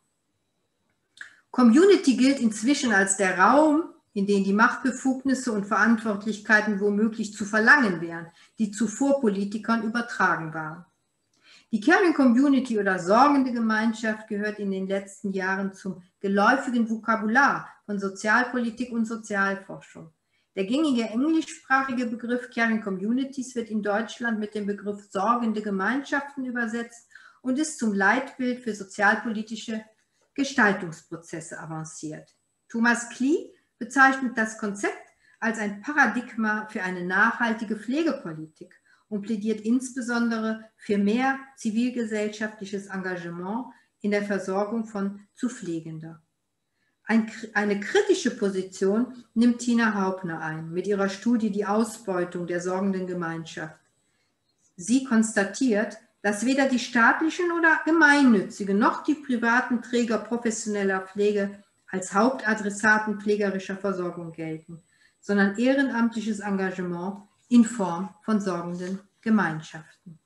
Community gilt inzwischen als der Raum, in dem die Machtbefugnisse und Verantwortlichkeiten womöglich zu verlangen wären, die zuvor Politikern übertragen waren. Die Caring Community oder sorgende Gemeinschaft gehört in den letzten Jahren zum geläufigen Vokabular von Sozialpolitik und Sozialforschung. Der gängige englischsprachige Begriff Caring Communities wird in Deutschland mit dem Begriff sorgende Gemeinschaften übersetzt und ist zum Leitbild für sozialpolitische Gestaltungsprozesse avanciert. Thomas Klee bezeichnet das Konzept als ein Paradigma für eine nachhaltige Pflegepolitik und plädiert insbesondere für mehr zivilgesellschaftliches Engagement in der Versorgung von zu Pflegender. Eine kritische Position nimmt Tina Hauptner ein mit ihrer Studie Die Ausbeutung der sorgenden Gemeinschaft. Sie konstatiert, dass weder die staatlichen oder gemeinnützigen noch die privaten Träger professioneller Pflege als Hauptadressaten pflegerischer Versorgung gelten, sondern ehrenamtliches Engagement in Form von sorgenden Gemeinschaften.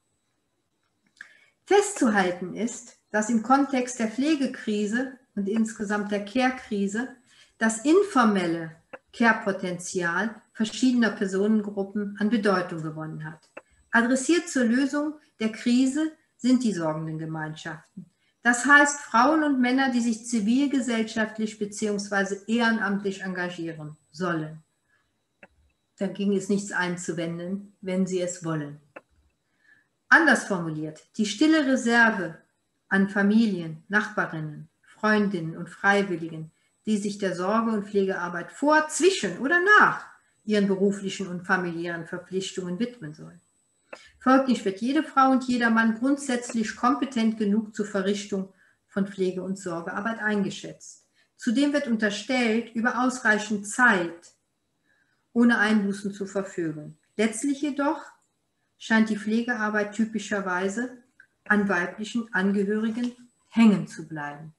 Festzuhalten ist, dass im Kontext der Pflegekrise und insgesamt der Care-Krise das informelle Care-Potenzial verschiedener Personengruppen an Bedeutung gewonnen hat. Adressiert zur Lösung der Krise sind die sorgenden Gemeinschaften. Das heißt Frauen und Männer, die sich zivilgesellschaftlich bzw. ehrenamtlich engagieren sollen. Dagegen ist nichts einzuwenden, wenn sie es wollen. Anders formuliert, die stille Reserve an Familien, Nachbarinnen, Freundinnen und Freiwilligen, die sich der Sorge- und Pflegearbeit vor, zwischen oder nach ihren beruflichen und familiären Verpflichtungen widmen sollen. Folglich wird jede Frau und jeder Mann grundsätzlich kompetent genug zur Verrichtung von Pflege- und Sorgearbeit eingeschätzt. Zudem wird unterstellt, über ausreichend Zeit ohne Einbußen zu verfügen. Letztlich jedoch scheint die Pflegearbeit typischerweise an weiblichen Angehörigen hängen zu bleiben.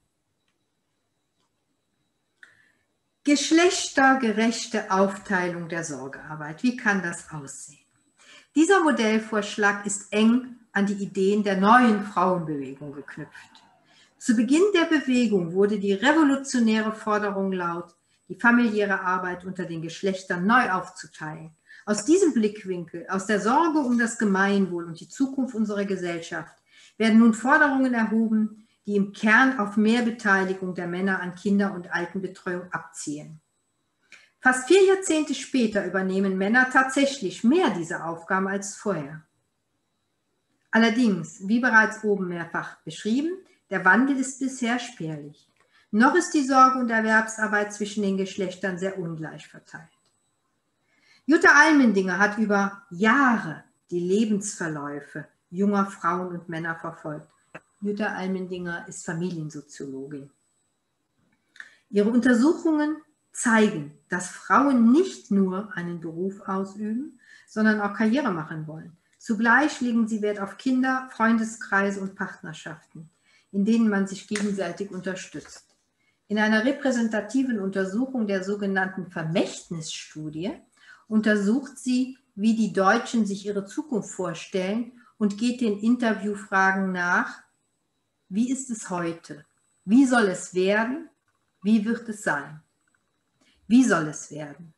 Geschlechtergerechte Aufteilung der Sorgearbeit. Wie kann das aussehen? Dieser Modellvorschlag ist eng an die Ideen der neuen Frauenbewegung geknüpft. Zu Beginn der Bewegung wurde die revolutionäre Forderung laut, die familiäre Arbeit unter den Geschlechtern neu aufzuteilen. Aus diesem Blickwinkel, aus der Sorge um das Gemeinwohl und die Zukunft unserer Gesellschaft, werden nun Forderungen erhoben, die im Kern auf mehr Beteiligung der Männer an Kinder- und Altenbetreuung abzielen. Fast 4 Jahrzehnte später übernehmen Männer tatsächlich mehr dieser Aufgaben als vorher. Allerdings, wie bereits oben mehrfach beschrieben, der Wandel ist bisher spärlich. Noch ist die Sorge- und Erwerbsarbeit zwischen den Geschlechtern sehr ungleich verteilt. Jutta Almendinger hat über Jahre die Lebensverläufe junger Frauen und Männer verfolgt. Jutta Almendinger ist Familiensoziologin. Ihre Untersuchungen zeigen, dass Frauen nicht nur einen Beruf ausüben, sondern auch Karriere machen wollen. Zugleich legen sie Wert auf Kinder, Freundeskreise und Partnerschaften, in denen man sich gegenseitig unterstützt. In einer repräsentativen Untersuchung der sogenannten Vermächtnisstudie untersucht sie, wie die Deutschen sich ihre Zukunft vorstellen und geht den Interviewfragen nach: Wie ist es heute? Wie soll es werden? Wie wird es sein? Wie soll es werden?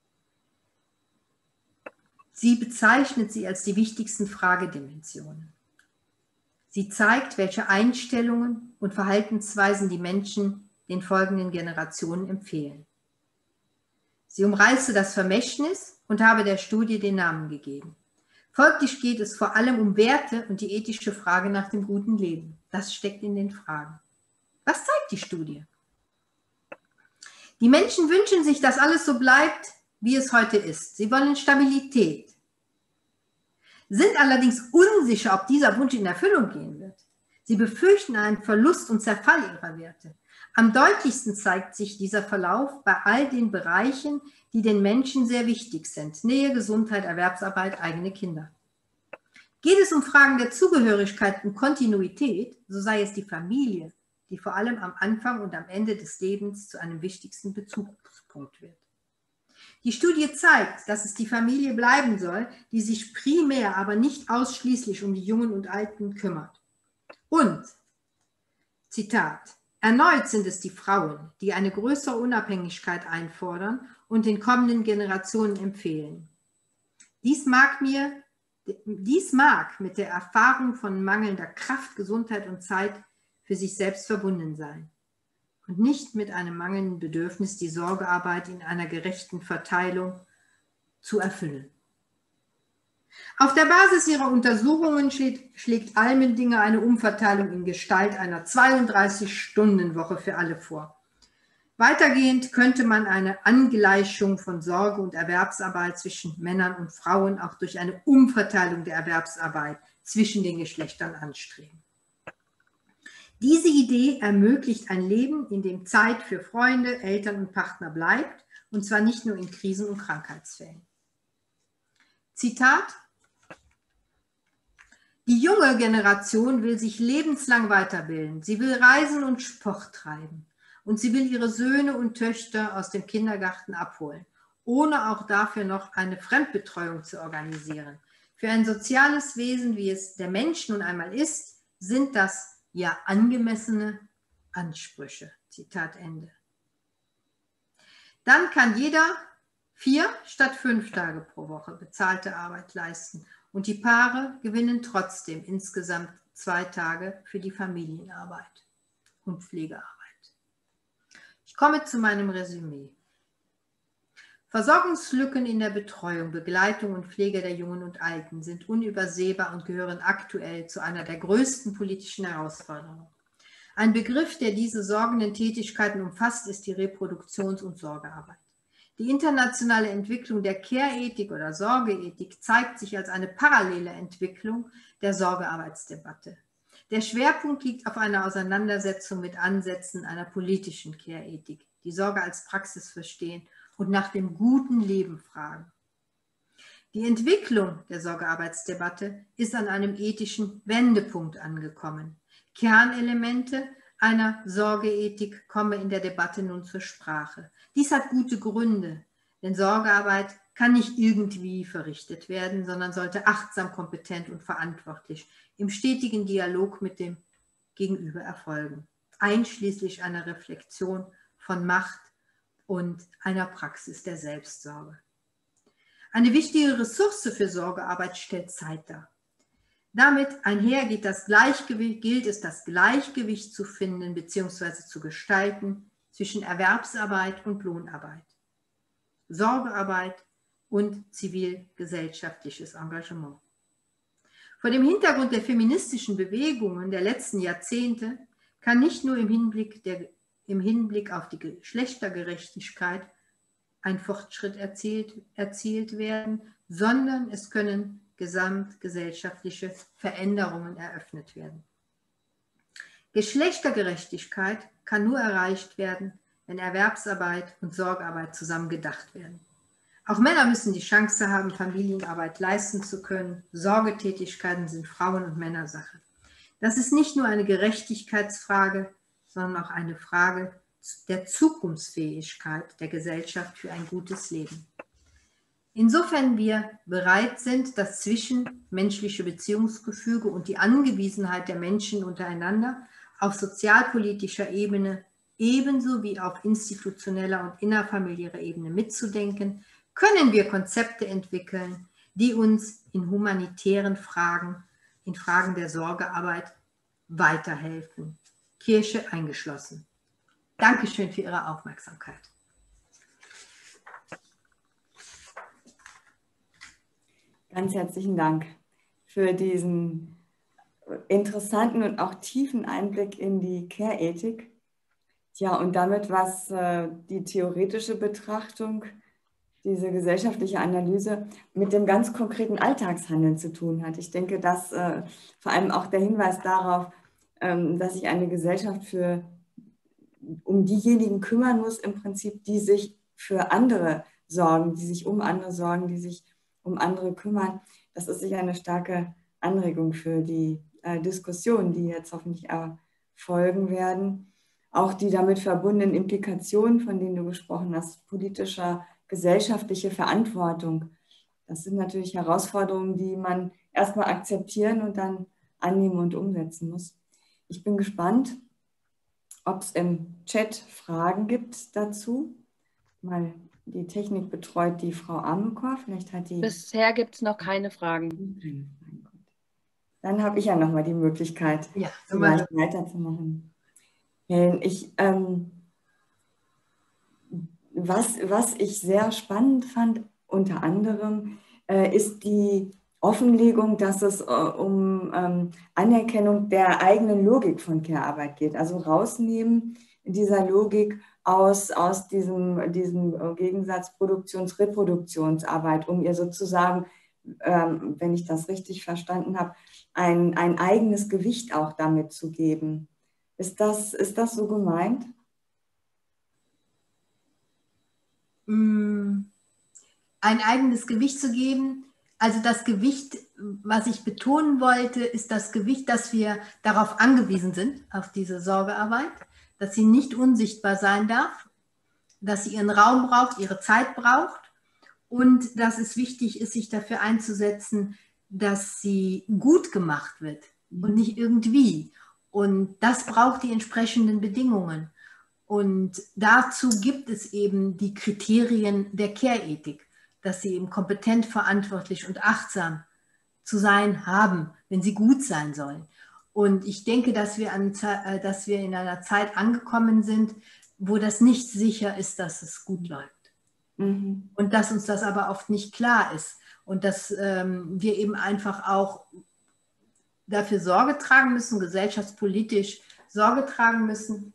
Sie bezeichnet sie als die wichtigsten Fragedimensionen. Sie zeigt, welche Einstellungen und Verhaltensweisen die Menschen den folgenden Generationen empfehlen. Sie umreiße das Vermächtnis und habe der Studie den Namen gegeben. Folglich geht es vor allem um Werte und die ethische Frage nach dem guten Leben. Das steckt in den Fragen. Was zeigt die Studie? Die Menschen wünschen sich, dass alles so bleibt, wie es heute ist. Sie wollen Stabilität, sind allerdings unsicher, ob dieser Wunsch in Erfüllung gehen wird. Sie befürchten einen Verlust und Zerfall ihrer Werte. Am deutlichsten zeigt sich dieser Verlauf bei all den Bereichen, die den Menschen sehr wichtig sind. Nähe, Gesundheit, Erwerbsarbeit, eigene Kinder. Geht es um Fragen der Zugehörigkeit und Kontinuität, so sei es die Familie, die vor allem am Anfang und am Ende des Lebens zu einem wichtigsten Bezugspunkt wird. Die Studie zeigt, dass es die Familie bleiben soll, die sich primär, aber nicht ausschließlich um die Jungen und Alten kümmert. Und, Zitat, erneut sind es die Frauen, die eine größere Unabhängigkeit einfordern und den kommenden Generationen empfehlen. Dies mag mit der Erfahrung von mangelnder Kraft, Gesundheit und Zeit für sich selbst verbunden sein und nicht mit einem mangelnden Bedürfnis, die Sorgearbeit in einer gerechten Verteilung zu erfüllen. Auf der Basis ihrer Untersuchungen schlägt Allmendinger eine Umverteilung in Gestalt einer 32-Stunden-Woche für alle vor. Weitergehend könnte man eine Angleichung von Sorge- und Erwerbsarbeit zwischen Männern und Frauen auch durch eine Umverteilung der Erwerbsarbeit zwischen den Geschlechtern anstreben. Diese Idee ermöglicht ein Leben, in dem Zeit für Freunde, Eltern und Partner bleibt, und zwar nicht nur in Krisen- und Krankheitsfällen. Zitat: Die junge Generation will sich lebenslang weiterbilden. Sie will reisen und Sport treiben. Und sie will ihre Söhne und Töchter aus dem Kindergarten abholen, ohne auch dafür noch eine Fremdbetreuung zu organisieren. Für ein soziales Wesen, wie es der Mensch nun einmal ist, sind das ja angemessene Ansprüche. Zitat Ende. Dann kann jeder 4 statt 5 Tage pro Woche bezahlte Arbeit leisten und die Paare gewinnen trotzdem insgesamt 2 Tage für die Familienarbeit und Pflegearbeit. Ich komme zu meinem Resümee. Versorgungslücken in der Betreuung, Begleitung und Pflege der Jungen und Alten sind unübersehbar und gehören aktuell zu einer der größten politischen Herausforderungen. Ein Begriff, der diese sorgenden Tätigkeiten umfasst, ist die Reproduktions- und Sorgearbeit. Die internationale Entwicklung der Care-Ethik oder Sorgeethik zeigt sich als eine parallele Entwicklung der Sorgearbeitsdebatte. Der Schwerpunkt liegt auf einer Auseinandersetzung mit Ansätzen einer politischen Care-Ethik, die Sorge als Praxis verstehen und nach dem guten Leben fragen. Die Entwicklung der Sorgearbeitsdebatte ist an einem ethischen Wendepunkt angekommen. Kernelemente einer Sorgeethik kommen in der Debatte nun zur Sprache. Dies hat gute Gründe, denn Sorgearbeit kann nicht irgendwie verrichtet werden, sondern sollte achtsam, kompetent und verantwortlich im stetigen Dialog mit dem Gegenüber erfolgen, einschließlich einer Reflexion von Macht und einer Praxis der Selbstsorge. Eine wichtige Ressource für Sorgearbeit stellt Zeit dar. Damit einher gilt es, das Gleichgewicht zu finden bzw. zu gestalten zwischen Erwerbsarbeit und Lohnarbeit, Sorgearbeit und zivilgesellschaftliches Engagement. Vor dem Hintergrund der feministischen Bewegungen der letzten Jahrzehnte kann nicht nur im Hinblick auf die Geschlechtergerechtigkeit ein Fortschritt erzielt werden, sondern es können gesamtgesellschaftliche Veränderungen eröffnet werden. Geschlechtergerechtigkeit kann nur erreicht werden, wenn Erwerbsarbeit und Sorgearbeit zusammen gedacht werden. Auch Männer müssen die Chance haben, Familienarbeit leisten zu können. Sorgetätigkeiten sind Frauen- und Männersache. Das ist nicht nur eine Gerechtigkeitsfrage, sondern auch eine Frage der Zukunftsfähigkeit der Gesellschaft für ein gutes Leben. Insofern wir bereit sind, das zwischenmenschliche Beziehungsgefüge und die Angewiesenheit der Menschen untereinander auf sozialpolitischer Ebene ebenso wie auf institutioneller und innerfamiliärer Ebene mitzudenken, können wir Konzepte entwickeln, die uns in humanitären Fragen, in Fragen der Sorgearbeit weiterhelfen, Kirche eingeschlossen. Dankeschön für Ihre Aufmerksamkeit. Ganz herzlichen Dank für diesen interessanten und auch tiefen Einblick in die Care-Ethik. Ja, und damit, was die theoretische Betrachtung, diese gesellschaftliche Analyse mit dem ganz konkreten Alltagshandeln zu tun hat. Ich denke, dass vor allem auch der Hinweis darauf, dass sich eine Gesellschaft für um diejenigen kümmern muss, im Prinzip, die sich für andere sorgen, die sich um andere sorgen, die sich um andere kümmern. Das ist sicher eine starke Anregung für die Diskussionen, die jetzt hoffentlich folgen werden. Auch die damit verbundenen Implikationen, von denen du gesprochen hast, politischer, gesellschaftliche Verantwortung. Das sind natürlich Herausforderungen, die man erstmal akzeptieren und dann annehmen und umsetzen muss. Ich bin gespannt, ob es im Chat Fragen gibt dazu. Mal die Technik betreut die Frau Armenkorf. Vielleicht hat die... Bisher gibt es noch keine Fragen. Dann habe ich ja nochmal die Möglichkeit, Ja, vielleicht weiterzumachen. Was ich sehr spannend fand, unter anderem, ist die Offenlegung, dass es um Anerkennung der eigenen Logik von Care-Arbeit geht. Also rausnehmen dieser Logik aus diesem Gegensatz Produktions-Reproduktionsarbeit, um ihr sozusagen, wenn ich das richtig verstanden habe, ein eigenes Gewicht auch damit zu geben. Ist das so gemeint? Ein eigenes Gewicht zu geben. Also das Gewicht, was ich betonen wollte, ist das Gewicht, dass wir darauf angewiesen sind, auf diese Sorgearbeit, dass sie nicht unsichtbar sein darf, dass sie ihren Raum braucht, ihre Zeit braucht und dass es wichtig ist, sich dafür einzusetzen, dass sie gut gemacht wird und nicht irgendwie. Und das braucht die entsprechenden Bedingungen. Und dazu gibt es eben die Kriterien der Care-Ethik, dass sie eben kompetent, verantwortlich und achtsam zu sein haben, wenn sie gut sein sollen. Und ich denke, dass wir in einer Zeit angekommen sind, wo das nicht sicher ist, dass es gut läuft. Mhm. Und dass uns das aber oft nicht klar ist. Und dass wir eben einfach auch dafür Sorge tragen müssen, gesellschaftspolitisch Sorge tragen müssen,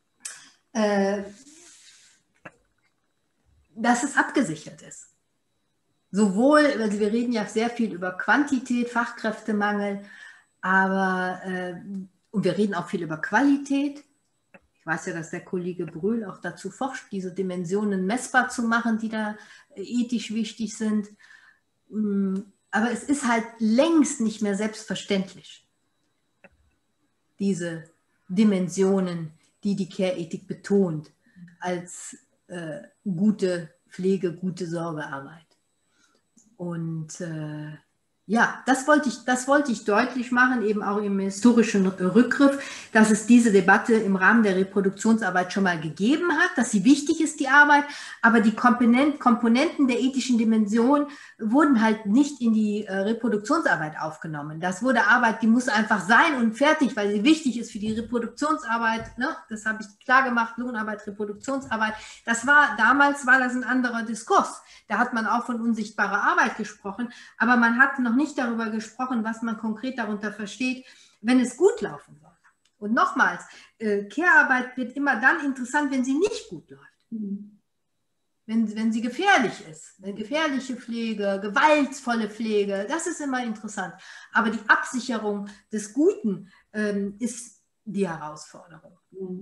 dass es abgesichert ist. Sowohl, also wir reden ja sehr viel über Quantität, Fachkräftemangel, und wir reden auch viel über Qualität. Ich weiß ja, dass der Kollege Brühl auch dazu forscht, diese Dimensionen messbar zu machen, die da ethisch wichtig sind. Aber es ist halt längst nicht mehr selbstverständlich, diese Dimensionen, die die Care-Ethik betont, als gute Pflege, gute Sorgearbeit. Und ja, das wollte ich deutlich machen, eben auch im historischen Rückgriff, dass es diese Debatte im Rahmen der Reproduktionsarbeit schon mal gegeben hat, dass sie wichtig ist, die Arbeit, aber die Komponenten der ethischen Dimension wurden halt nicht in die Reproduktionsarbeit aufgenommen. Das wurde Arbeit, die muss einfach sein und fertig, weil sie wichtig ist für die Reproduktionsarbeit. Ne? Das habe ich klar gemacht, Lohnarbeit, Reproduktionsarbeit. Damals war das ein anderer Diskurs. Da hat man auch von unsichtbarer Arbeit gesprochen, aber man hat noch nicht darüber gesprochen, was man konkret darunter versteht, wenn es gut laufen soll. Und nochmals, Care-Arbeit wird immer dann interessant, wenn sie nicht gut läuft. Mhm. Wenn sie gefährlich ist. Wenn gefährliche Pflege, gewaltvolle Pflege, das ist immer interessant. Aber die Absicherung des Guten ist die Herausforderung,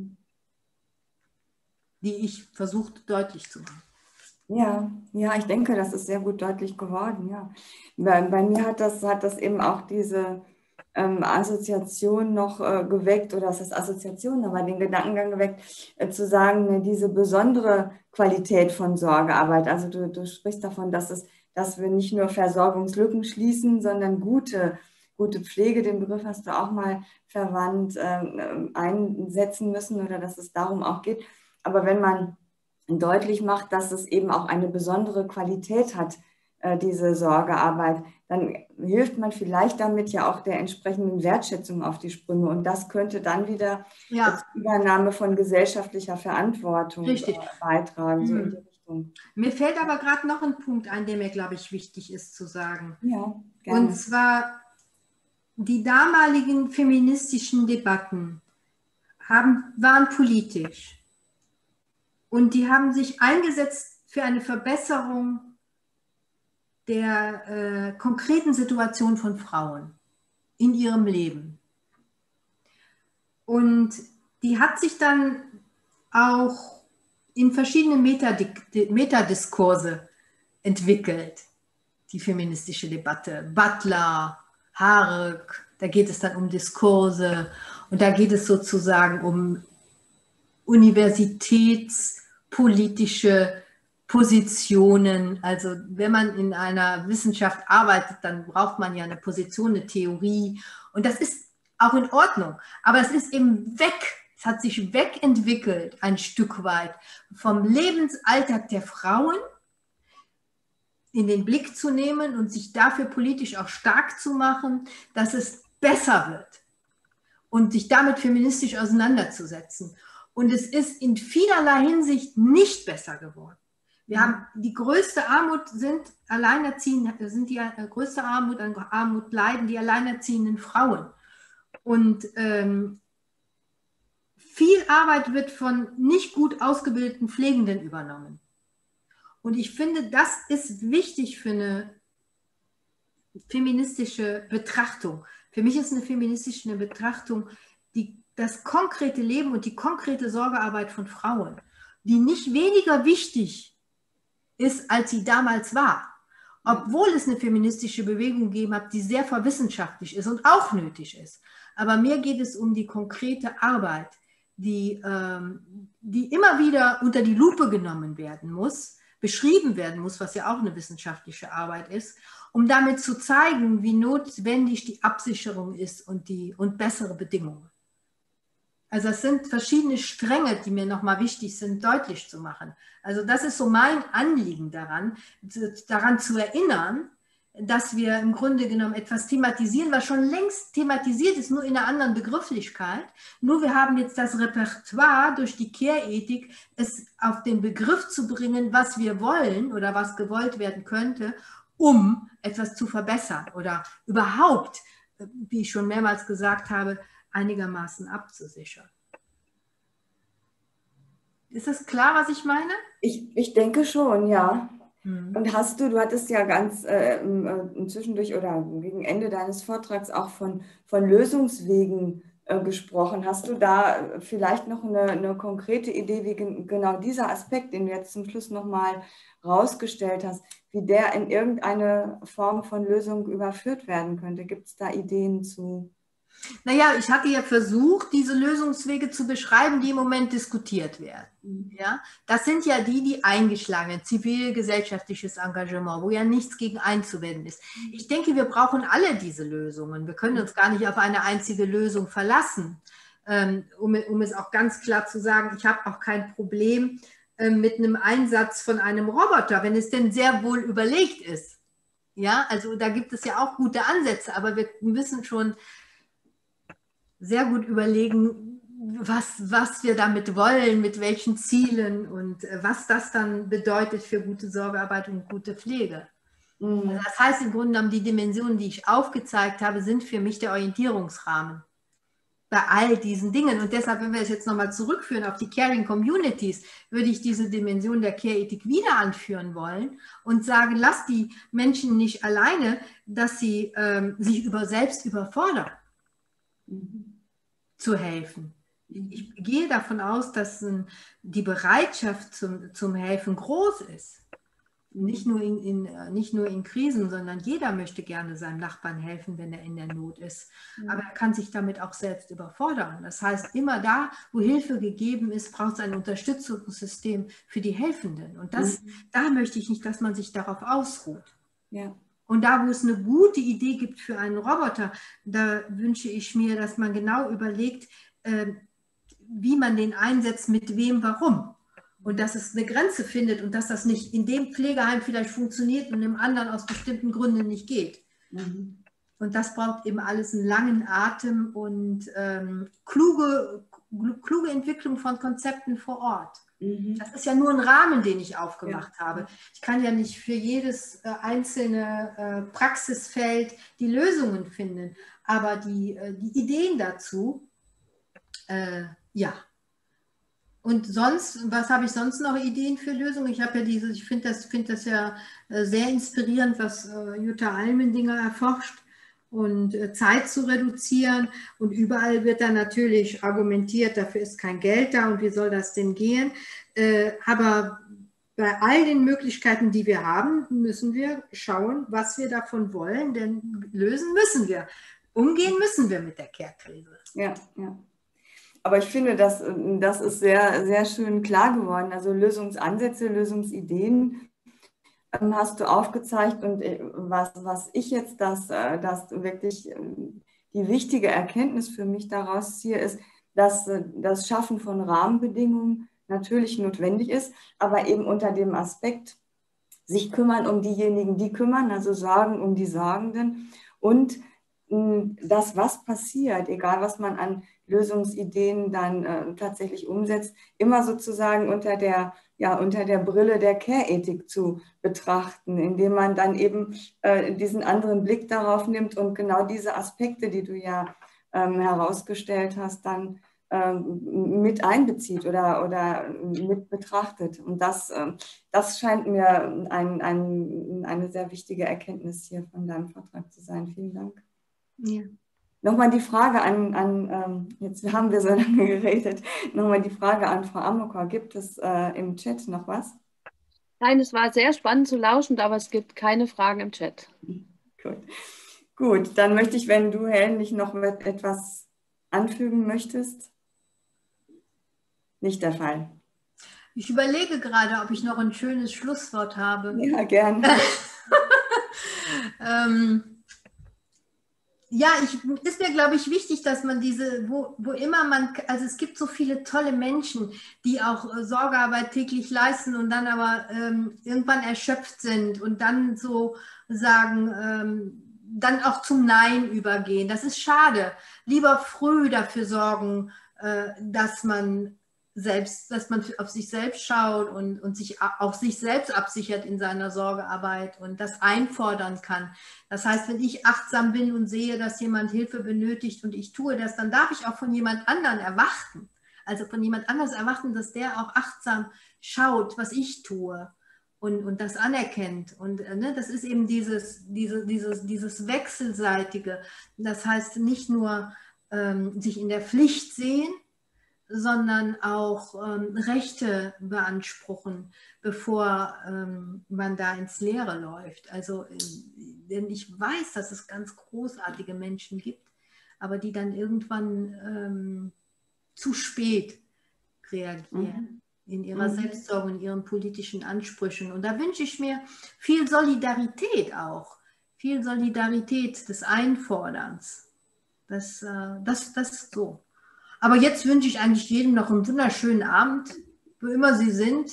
die ich versucht deutlich zu machen. Ja, ich denke, das ist sehr gut deutlich geworden. Ja. Bei mir hat das eben auch diese Assoziation noch geweckt, oder das ist Assoziation, aber den Gedankengang geweckt, zu sagen, ne, diese besondere Qualität von Sorgearbeit. Also du sprichst davon, dass wir nicht nur Versorgungslücken schließen, sondern gute Pflege, den Begriff hast du auch mal verwandt, einsetzen müssen, oder dass es darum auch geht. Aber wenn man deutlich macht, dass es eben auch eine besondere Qualität hat, diese Sorgearbeit, dann hilft man vielleicht damit ja auch der entsprechenden Wertschätzung auf die Sprünge. Und das könnte dann wieder zur Übernahme von gesellschaftlicher Verantwortung beitragen, so in die Richtung. Mir fällt aber gerade noch ein Punkt ein, der mir, glaube ich, wichtig ist zu sagen. Ja, gerne. Und zwar, die damaligen feministischen Debatten waren politisch. Und die haben sich eingesetzt für eine Verbesserung der konkreten Situation von Frauen in ihrem Leben. Und die hat sich dann auch in verschiedene Metadiskurse entwickelt, die feministische Debatte. Butler, Harek, da geht es dann um Diskurse und da geht es sozusagen um universitätspolitische Positionen. Also wenn man in einer Wissenschaft arbeitet, dann braucht man ja eine Position, eine Theorie und das ist auch in Ordnung, aber es ist eben weg. Es hat sich wegentwickelt, ein Stück weit, vom Lebensalltag der Frauen in den Blick zu nehmen und sich dafür politisch auch stark zu machen, dass es besser wird und sich damit feministisch auseinanderzusetzen. Und es ist in vielerlei Hinsicht nicht besser geworden. Wir haben die größte Armut sind die größte Armut, an Armut leiden die alleinerziehenden Frauen. Und viel Arbeit wird von nicht gut ausgebildeten Pflegenden übernommen. Und ich finde, das ist wichtig für eine feministische Betrachtung. Für mich ist eine feministische Betrachtung das konkrete Leben und die konkrete Sorgearbeit von Frauen, die nicht weniger wichtig ist, als sie damals war. Obwohl es eine feministische Bewegung gegeben hat, die sehr verwissenschaftlich ist und auch nötig ist. Aber mir geht es um die konkrete Arbeit, die immer wieder unter die Lupe genommen werden muss, beschrieben werden muss, was ja auch eine wissenschaftliche Arbeit ist, um damit zu zeigen, wie notwendig die Absicherung ist und bessere Bedingungen. Also es sind verschiedene Stränge, die mir nochmal wichtig sind, deutlich zu machen. Also das ist so mein Anliegen daran zu erinnern, dass wir im Grunde genommen etwas thematisieren, was schon längst thematisiert ist, nur in einer anderen Begrifflichkeit. Nur wir haben jetzt das Repertoire durch die Care-Ethik, es auf den Begriff zu bringen, was wir wollen oder was gewollt werden könnte, um etwas zu verbessern oder überhaupt, wie ich schon mehrmals gesagt habe, einigermaßen abzusichern. Ist das klar, was ich meine? Ich denke schon, ja. Und du hattest ja ganz zwischendurch oder gegen Ende deines Vortrags auch von Lösungswegen gesprochen. Hast du da vielleicht noch eine konkrete Idee, wie genau dieser Aspekt, den du jetzt zum Schluss nochmal rausgestellt hast, wie der in irgendeine Form von Lösung überführt werden könnte? Gibt es da Ideen zu? Naja, ich hatte ja versucht, diese Lösungswege zu beschreiben, die im Moment diskutiert werden. Ja? Das sind ja die eingeschlagenen, zivilgesellschaftliches Engagement, wo ja nichts gegen einzuwenden ist. Ich denke, wir brauchen alle diese Lösungen. Wir können uns gar nicht auf eine einzige Lösung verlassen. Um es auch ganz klar zu sagen, ich habe auch kein Problem mit einem Einsatz von einem Roboter, wenn es denn sehr wohl überlegt ist. Ja, also da gibt es ja auch gute Ansätze, aber wir müssen schon sehr gut überlegen, was wir damit wollen, mit welchen Zielen und was das dann bedeutet für gute Sorgearbeit und gute Pflege. Also das heißt im Grunde genommen, die Dimensionen, die ich aufgezeigt habe, sind für mich der Orientierungsrahmen bei all diesen Dingen. Und deshalb, wenn wir es jetzt nochmal zurückführen auf die Caring Communities, würde ich diese Dimension der Care-Ethik wieder anführen wollen und sagen, lasst die Menschen nicht alleine, dass sie sich selbst überfordern. Zu helfen. Ich gehe davon aus, dass die Bereitschaft zum Helfen groß ist. Nicht nur in Krisen, sondern jeder möchte gerne seinem Nachbarn helfen, wenn er in der Not ist. Aber er kann sich damit auch selbst überfordern. Das heißt, immer da, wo Hilfe gegeben ist, braucht es ein Unterstützungssystem für die Helfenden. Und da möchte ich nicht, dass man sich darauf ausruht. Ja. Und da, wo es eine gute Idee gibt für einen Roboter, da wünsche ich mir, dass man genau überlegt, wie man den einsetzt, mit wem, warum. Und dass es eine Grenze findet und dass das nicht in dem Pflegeheim vielleicht funktioniert und im anderen aus bestimmten Gründen nicht geht. Und das braucht eben alles einen langen Atem und kluge Entwicklung von Konzepten vor Ort. Das ist ja nur ein Rahmen, den ich aufgemacht habe. Ich kann ja nicht für jedes einzelne Praxisfeld die Lösungen finden, aber die Ideen dazu, ja. Und sonst, was habe ich sonst noch Ideen für Lösungen? Ich habe ja ich finde das ja sehr inspirierend, was Jutta Almendinger erforscht. und Zeit zu reduzieren. Und überall wird dann natürlich argumentiert, dafür ist kein Geld da und wie soll das denn gehen? Aber bei all den Möglichkeiten, die wir haben, müssen wir schauen, was wir davon wollen, denn lösen müssen wir. Umgehen müssen wir mit der Care-Krise. Ja, ja. Aber ich finde, das ist sehr, sehr schön klar geworden. Also Lösungsansätze, Lösungsideen hast du aufgezeigt. Und was ich jetzt das wirklich die wichtige Erkenntnis für mich daraus ziehe, ist, dass das Schaffen von Rahmenbedingungen natürlich notwendig ist, aber eben unter dem Aspekt, sich kümmern um diejenigen, die kümmern, also sorgen um die Sorgenden und das, was passiert, egal was man an Lösungsideen dann tatsächlich umsetzt, immer sozusagen unter der Brille der Care-Ethik zu betrachten, indem man dann eben diesen anderen Blick darauf nimmt und genau diese Aspekte, die du ja herausgestellt hast, dann mit einbezieht oder mit betrachtet. Und das scheint mir eine sehr wichtige Erkenntnis hier von deinem Vortrag zu sein. Vielen Dank. Ja. Nochmal die Frage jetzt haben wir so lange geredet, nochmal die Frage an Frau Amokor. Gibt es im Chat noch was? Nein, es war sehr spannend zu lauschen, aber es gibt keine Fragen im Chat. Gut, dann möchte ich, wenn du, Helen, nicht noch etwas anfügen möchtest. Nicht der Fall. Ich überlege gerade, ob ich noch ein schönes Schlusswort habe. Ja, gern. Ja, ist mir, glaube ich, wichtig, dass man wo immer man, also es gibt so viele tolle Menschen, die auch Sorgearbeit täglich leisten und dann aber irgendwann erschöpft sind und dann so sagen, dann auch zum Nein übergehen. Das ist schade. Lieber früh dafür sorgen, dass man auf sich selbst schaut und sich auch sich selbst absichert in seiner Sorgearbeit und das einfordern kann. Das heißt, wenn ich achtsam bin und sehe, dass jemand Hilfe benötigt und ich tue das, dann darf ich auch von jemand anderem erwarten. Also von jemand anderes erwarten, dass der auch achtsam schaut, was ich tue und das anerkennt. Und das ist eben dieses Wechselseitige. Das heißt, nicht nur sich in der Pflicht sehen, sondern auch Rechte beanspruchen, bevor man da ins Leere läuft. Also, denn ich weiß, dass es ganz großartige Menschen gibt, aber die dann irgendwann zu spät reagieren in ihrer Selbstsorge, in ihren politischen Ansprüchen. Und da wünsche ich mir viel Solidarität auch, viel Solidarität des Einforderns. Das so. Aber jetzt wünsche ich eigentlich jedem noch einen wunderschönen Abend, wo immer Sie sind.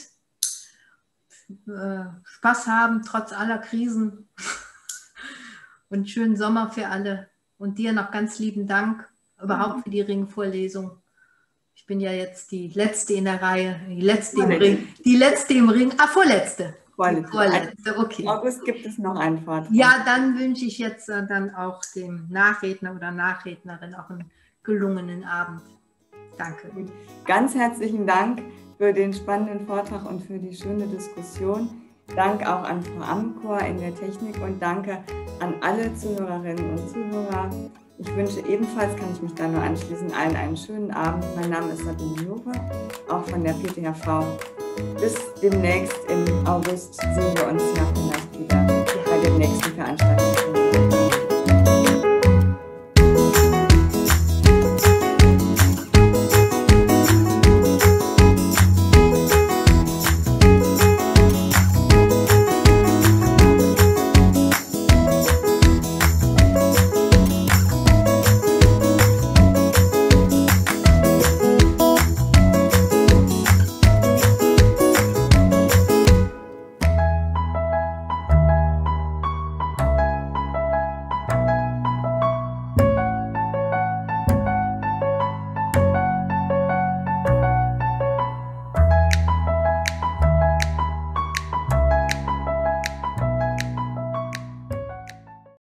Spaß haben, trotz aller Krisen. Und schönen Sommer für alle. Und dir noch ganz lieben Dank überhaupt für die Ringvorlesung. Ich bin ja jetzt die Letzte in der Reihe, die Letzte im Ring. Die Letzte im Ring, Vorletzte. Vorletzte, okay. Im August gibt es noch einen Vortrag. Ja, dann wünsche ich jetzt dann auch dem Nachredner oder Nachrednerin auch einen gelungenen Abend. Danke. Ganz herzlichen Dank für den spannenden Vortrag und für die schöne Diskussion. Dank auch an Frau Amokor in der Technik und danke an alle Zuhörerinnen und Zuhörer. Ich wünsche ebenfalls, kann ich mich da nur anschließen, allen einen schönen Abend. Mein Name ist Sabine Jove, auch von der PTHV. Bis demnächst im August sehen wir uns ja vielleicht wieder bei der nächsten Veranstaltung.